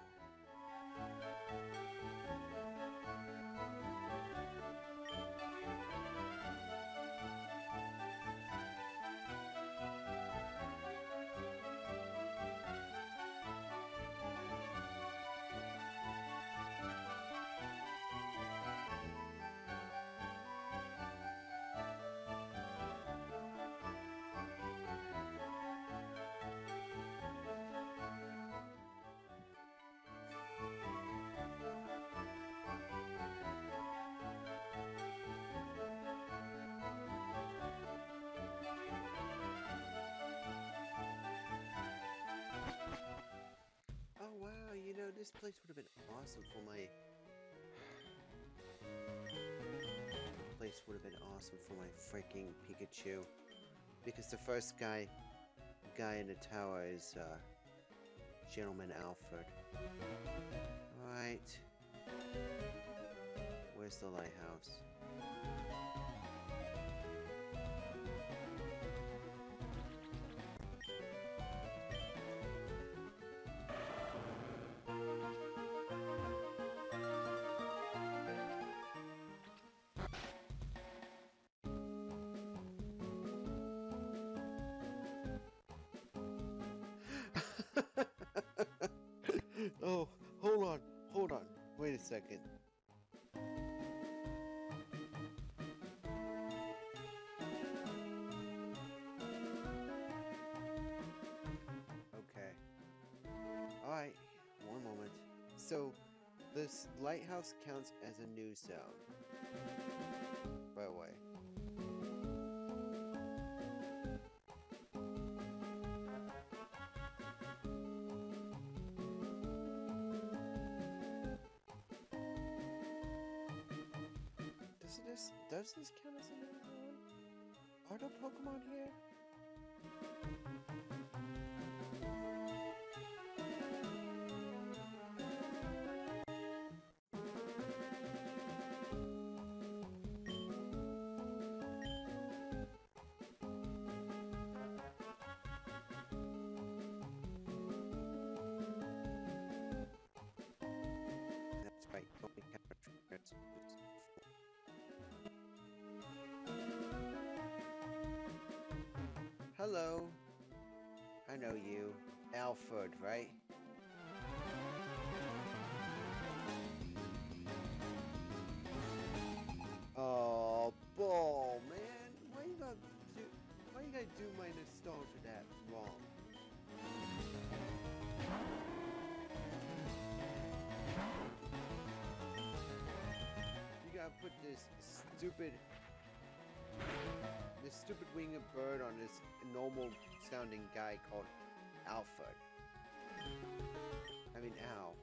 Oh wow, you know, this place would have been awesome for my... Place would have been awesome for my freaking Pikachu. Because the first guy in the tower is, Gentleman Alfred. Alright. Where's the lighthouse? Oh, hold on. Wait a second. Okay. Alright, one moment. So, this lighthouse counts as a new zone. By the way. Does this count as a new zone? Are there Pokemon here? That's right, only characters. Hello. I know you. Alfred, right? Oh, Ball, man. Why you gotta do my nostalgia that wrong? You gotta put this stupid winged bird on this normal sounding guy called Alfred. I mean, Al.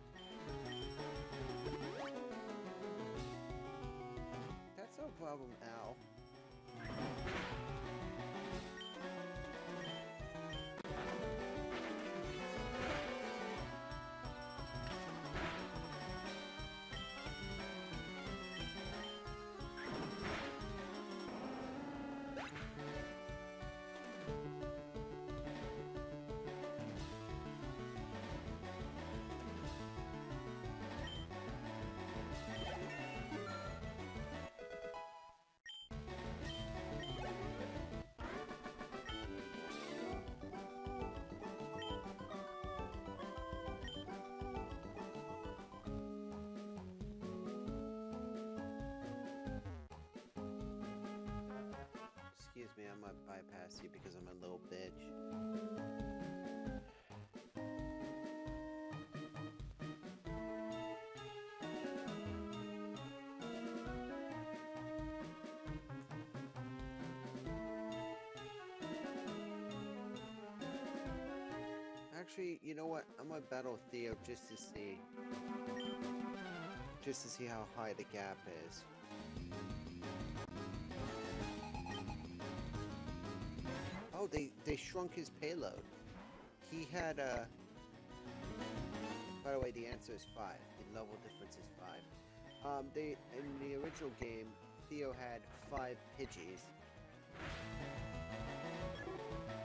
That's no problem, Al. Excuse me, I might bypass you because I'm a little bitch. Actually, you know what? I'm gonna battle Theo just to see how high the gap is. Oh, they shrunk his payload. He had by the way, the answer is 5. The level difference is 5. In the original game, Theo had 5 Pidgeys.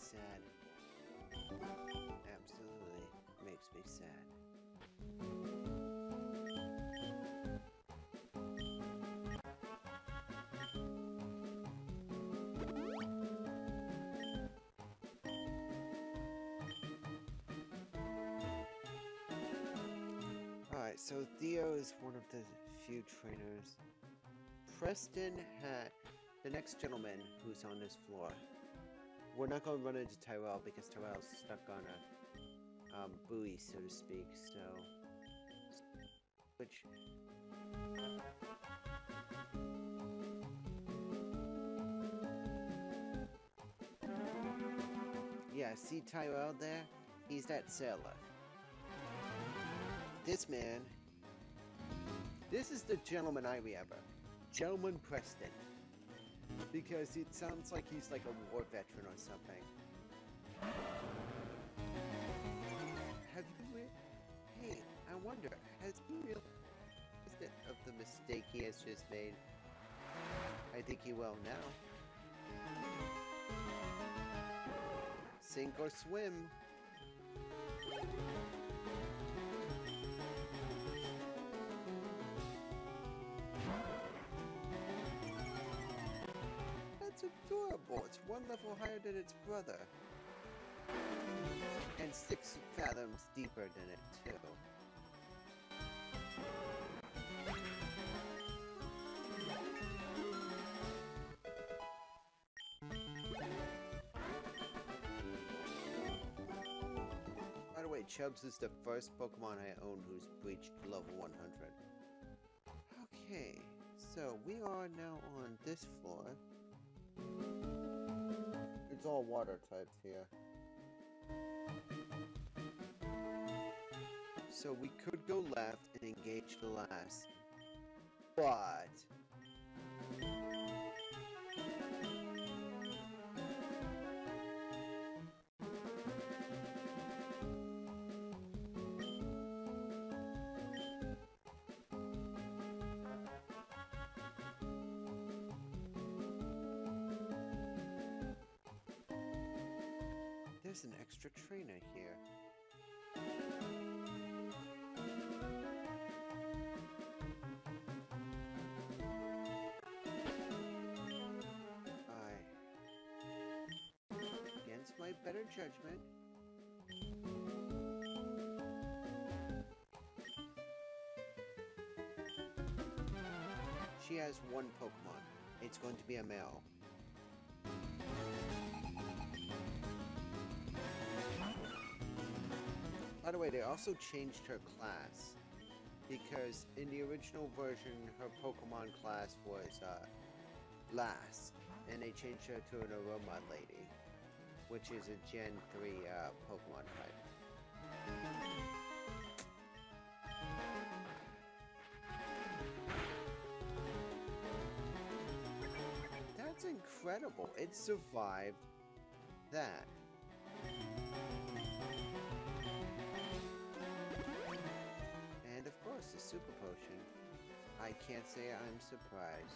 sad. Absolutely makes me sad. Alright, so Theo is one of the few trainers. Preston had the next gentleman who's on this floor. We're not going to run into Tyrell because Tyrell's stuck on a buoy, so to speak, so... Which... Yeah, see Tyrell there? He's that sailor. This man... This is the gentleman I remember. Gentleman Preston. Because it sounds like he's like a war veteran or something. Have you Hey, I wonder, has he realized it of the mistake he has just made? I think he will now. Sink or swim. That's adorable. It's one level higher than its brother. And 6 fathoms deeper than it, too. By the way, Chubbs is the first Pokemon I own who's breached level 100. Okay, so we are now on this floor. It's all water types here. So we could go left and engage the last. But... there's an extra trainer here. Against my better judgment, she has one Pokemon. It's going to be a male. By the way, they also changed her class. Because in the original version, her Pokemon class was, Blast. And they changed her to an Aroma Lady. Which is a Gen 3, Pokemon type. That's incredible. It survived that. And of course, the Super Potion. I can't say I'm surprised.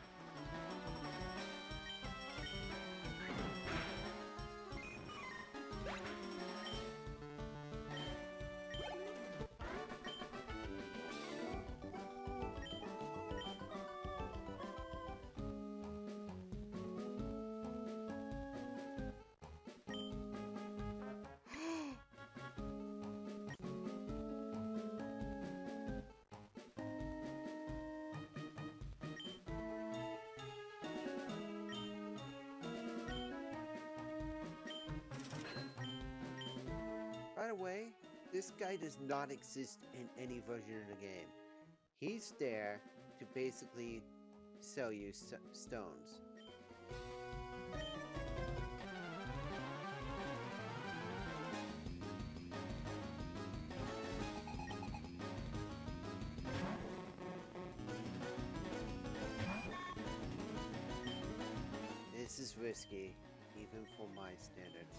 By the way, this guy does not exist in any version of the game. He's there to basically sell you stones. This is risky, even for my standards.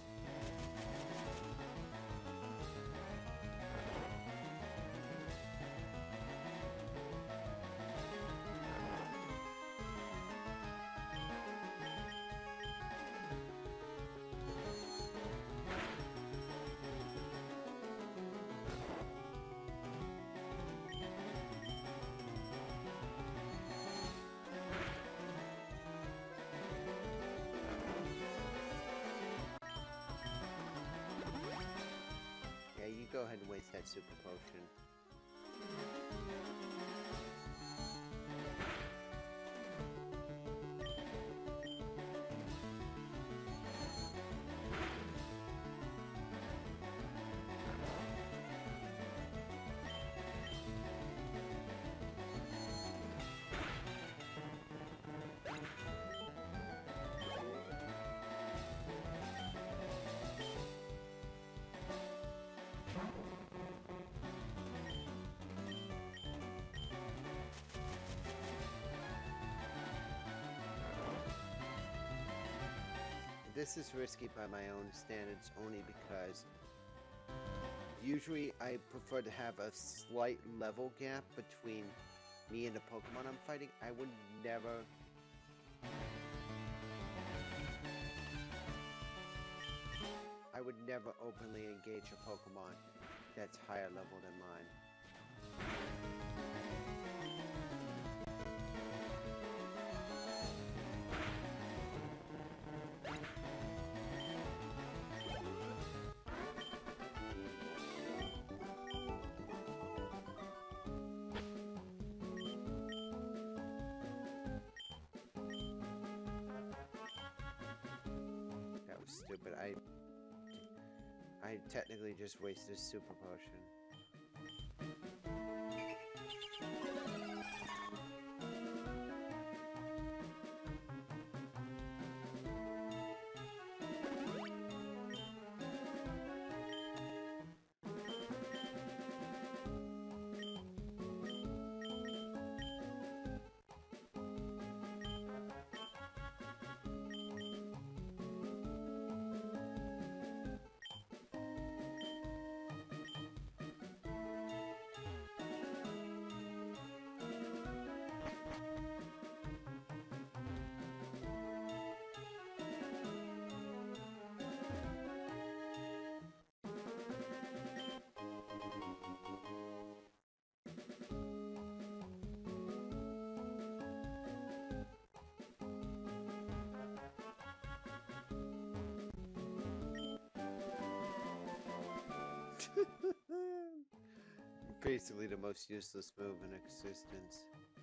go ahead and waste that super potion. This is risky by my own standards only because usually I prefer to have a slight level gap between me and the Pokemon I'm fighting. I would never openly engage a Pokemon that's higher level than mine. That was stupid. I technically just wasted a super potion. Basically the most useless move in existence.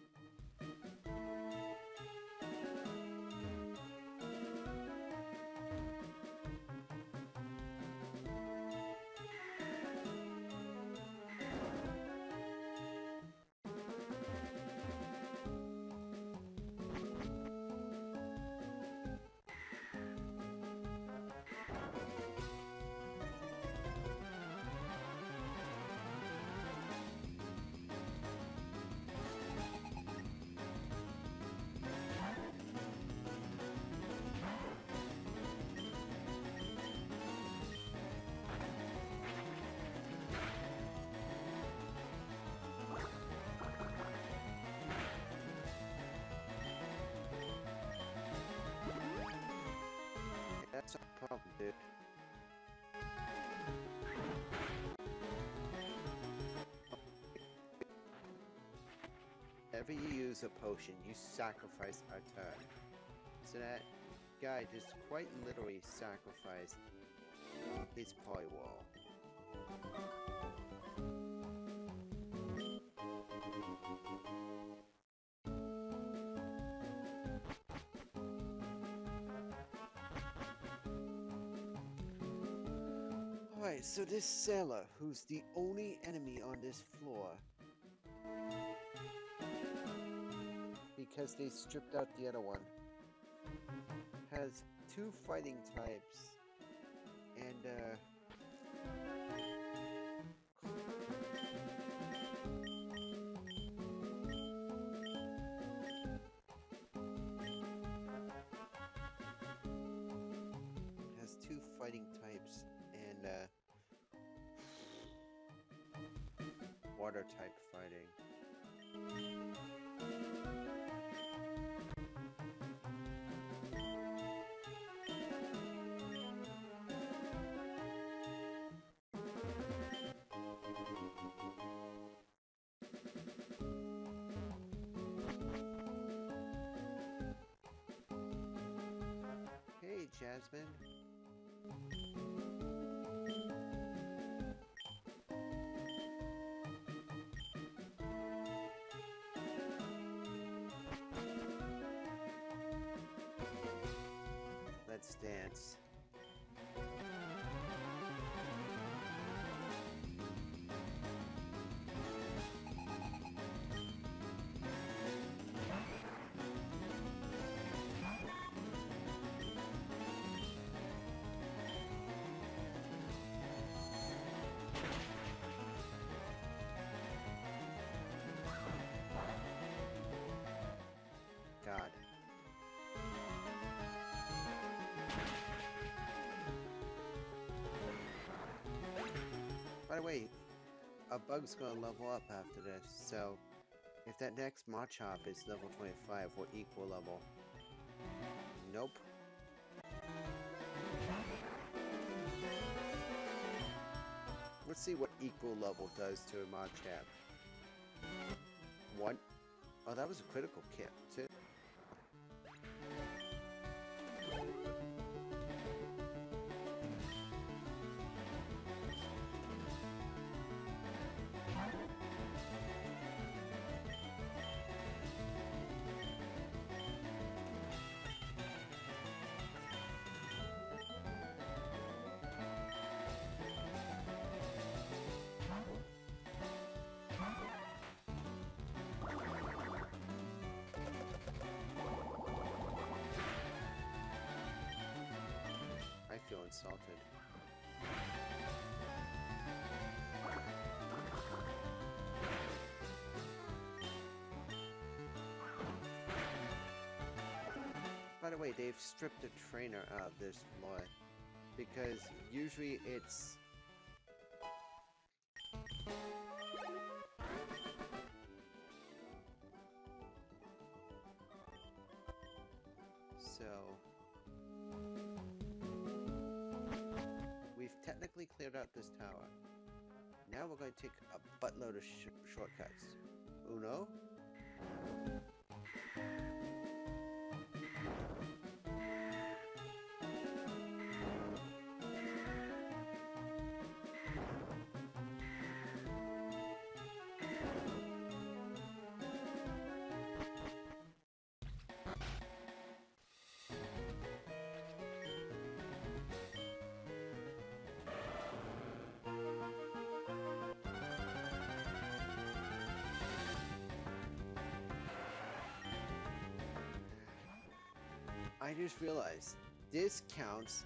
That's a problem, dude. Whenever you use a potion, you sacrifice a turn. So that guy just quite literally sacrificed his Poliwhirl. Alright, so this sailor, who's the only enemy on this floor, because they stripped out the other one, has 2 fighting types, and has 2 fighting types, and water type fighting. Hey, Jasmine. By the way, a bug's gonna level up after this, so if that next Machop is level 25, we're equal level. Nope. Let's see what equal level does to a Machop. 1. Oh, that was a critical hit, too. I feel insulted. By the way, they've stripped the trainer out of this floor because usually it's so we've technically cleared out this tower. Now we're going to take a buttload of shortcuts. Uno. I just realized this counts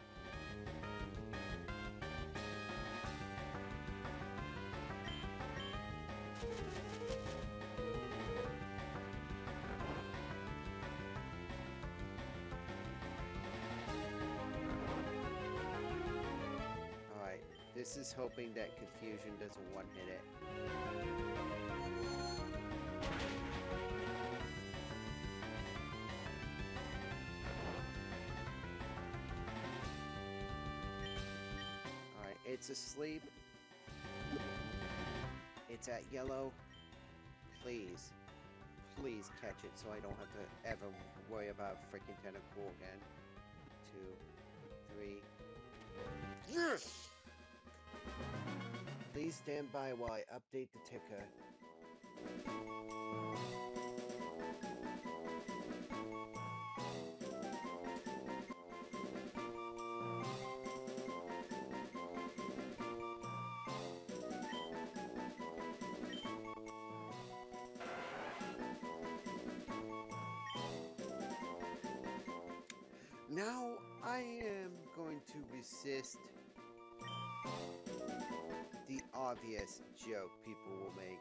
Alright, this is hoping that confusion doesn't one-hit it. It's asleep. It's at yellow. Please. Please catch it so I don't have to ever worry about freaking tentacle again. 2, 3. Yes! Please stand by while I update the ticker. Now I am going to resist the obvious joke people will make.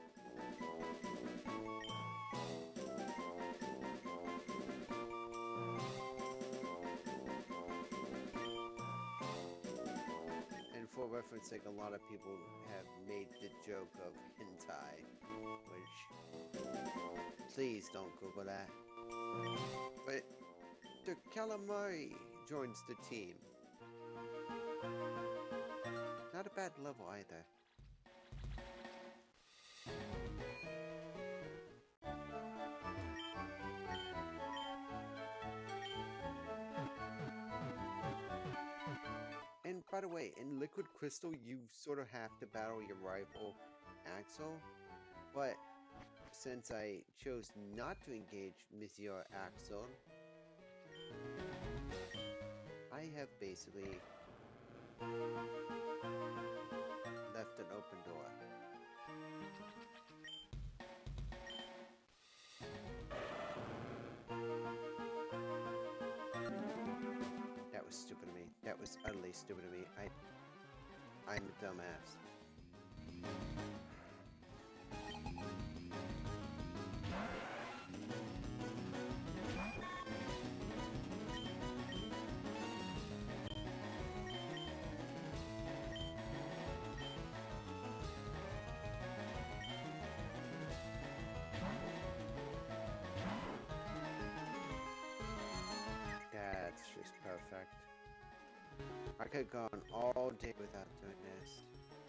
And for referencing, a lot of people have made the joke of hentai, which please don't Google that. But the Calamari joins the team. Not a bad level either. And by the way, in Liquid Crystal, you sort of have to battle your rival, Axel. But since I chose not to engage Monsieur Axel, I have basically left an open door. That was stupid of me. That was utterly stupid of me. I'm a dumbass. perfect. I could have gone all day without doing this.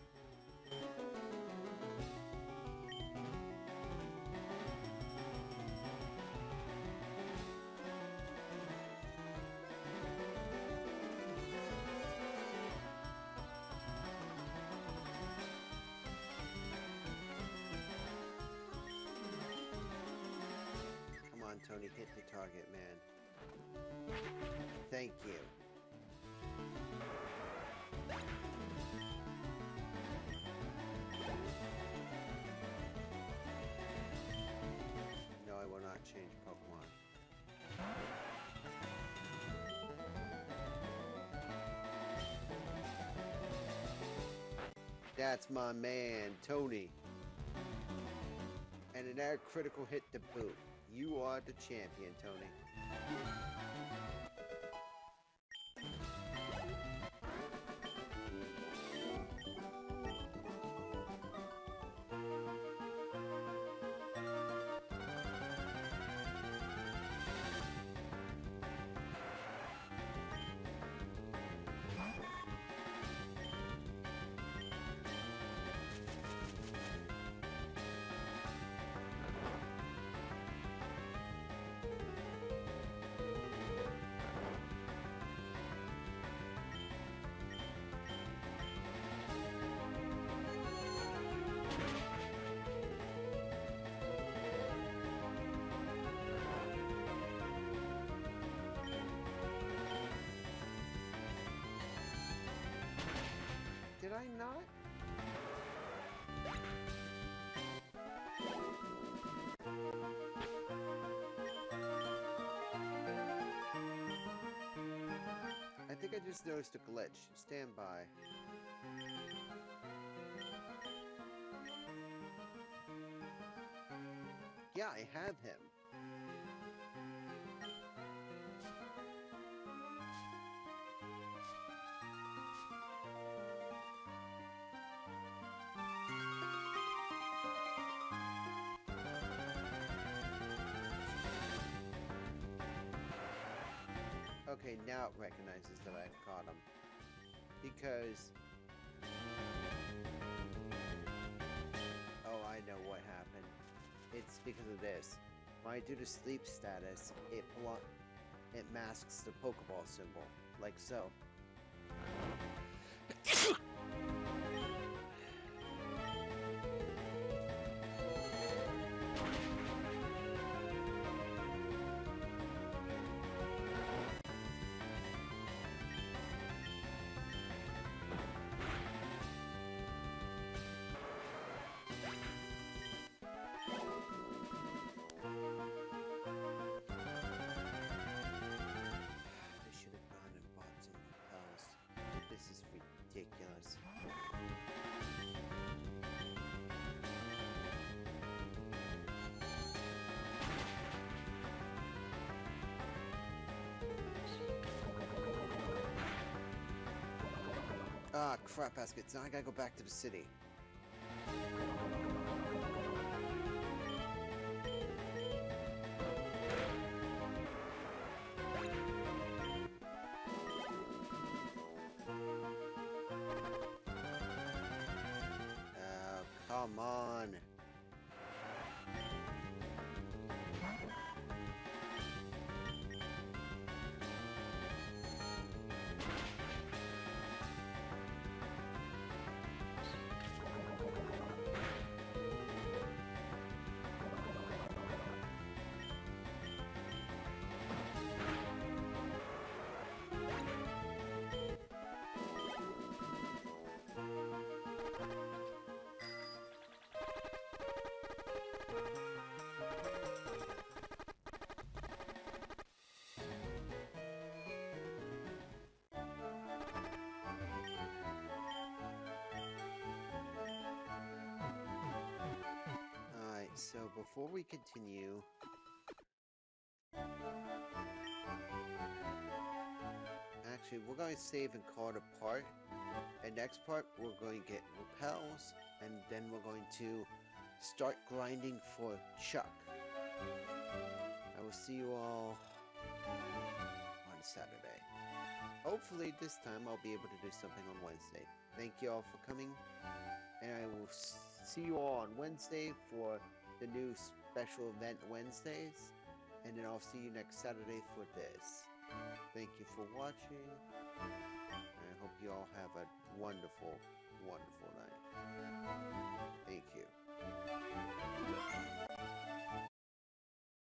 Come on, Tony, hit the target, man. Thank you. No, I will not change Pokemon. That's my man, Tony. And an air critical hit to boot. You are the champion, Tony. Did I not? I think I just noticed a glitch. Stand by. Yeah, I have him. Okay, now it recognizes that I've caught him. Because... Oh, I know what happened. It's because of this. When I do the sleep status, it masks the Pokeball symbol, like so. Ridiculous. Ah, crap baskets. Now I gotta go back to the city. Come on. So before we continue, actually we're going to save and call it a part, and next part we're going to get repels, and then we're going to start grinding for Chuck. I will see you all on Saturday. hopefully this time I'll be able to do something on Wednesday. Thank you all for coming, and I will see you all on Wednesday for the new special event Wednesdays, and then I'll see you next Saturday for this. Thank you for watching, and I hope you all have a wonderful, wonderful night. Thank you.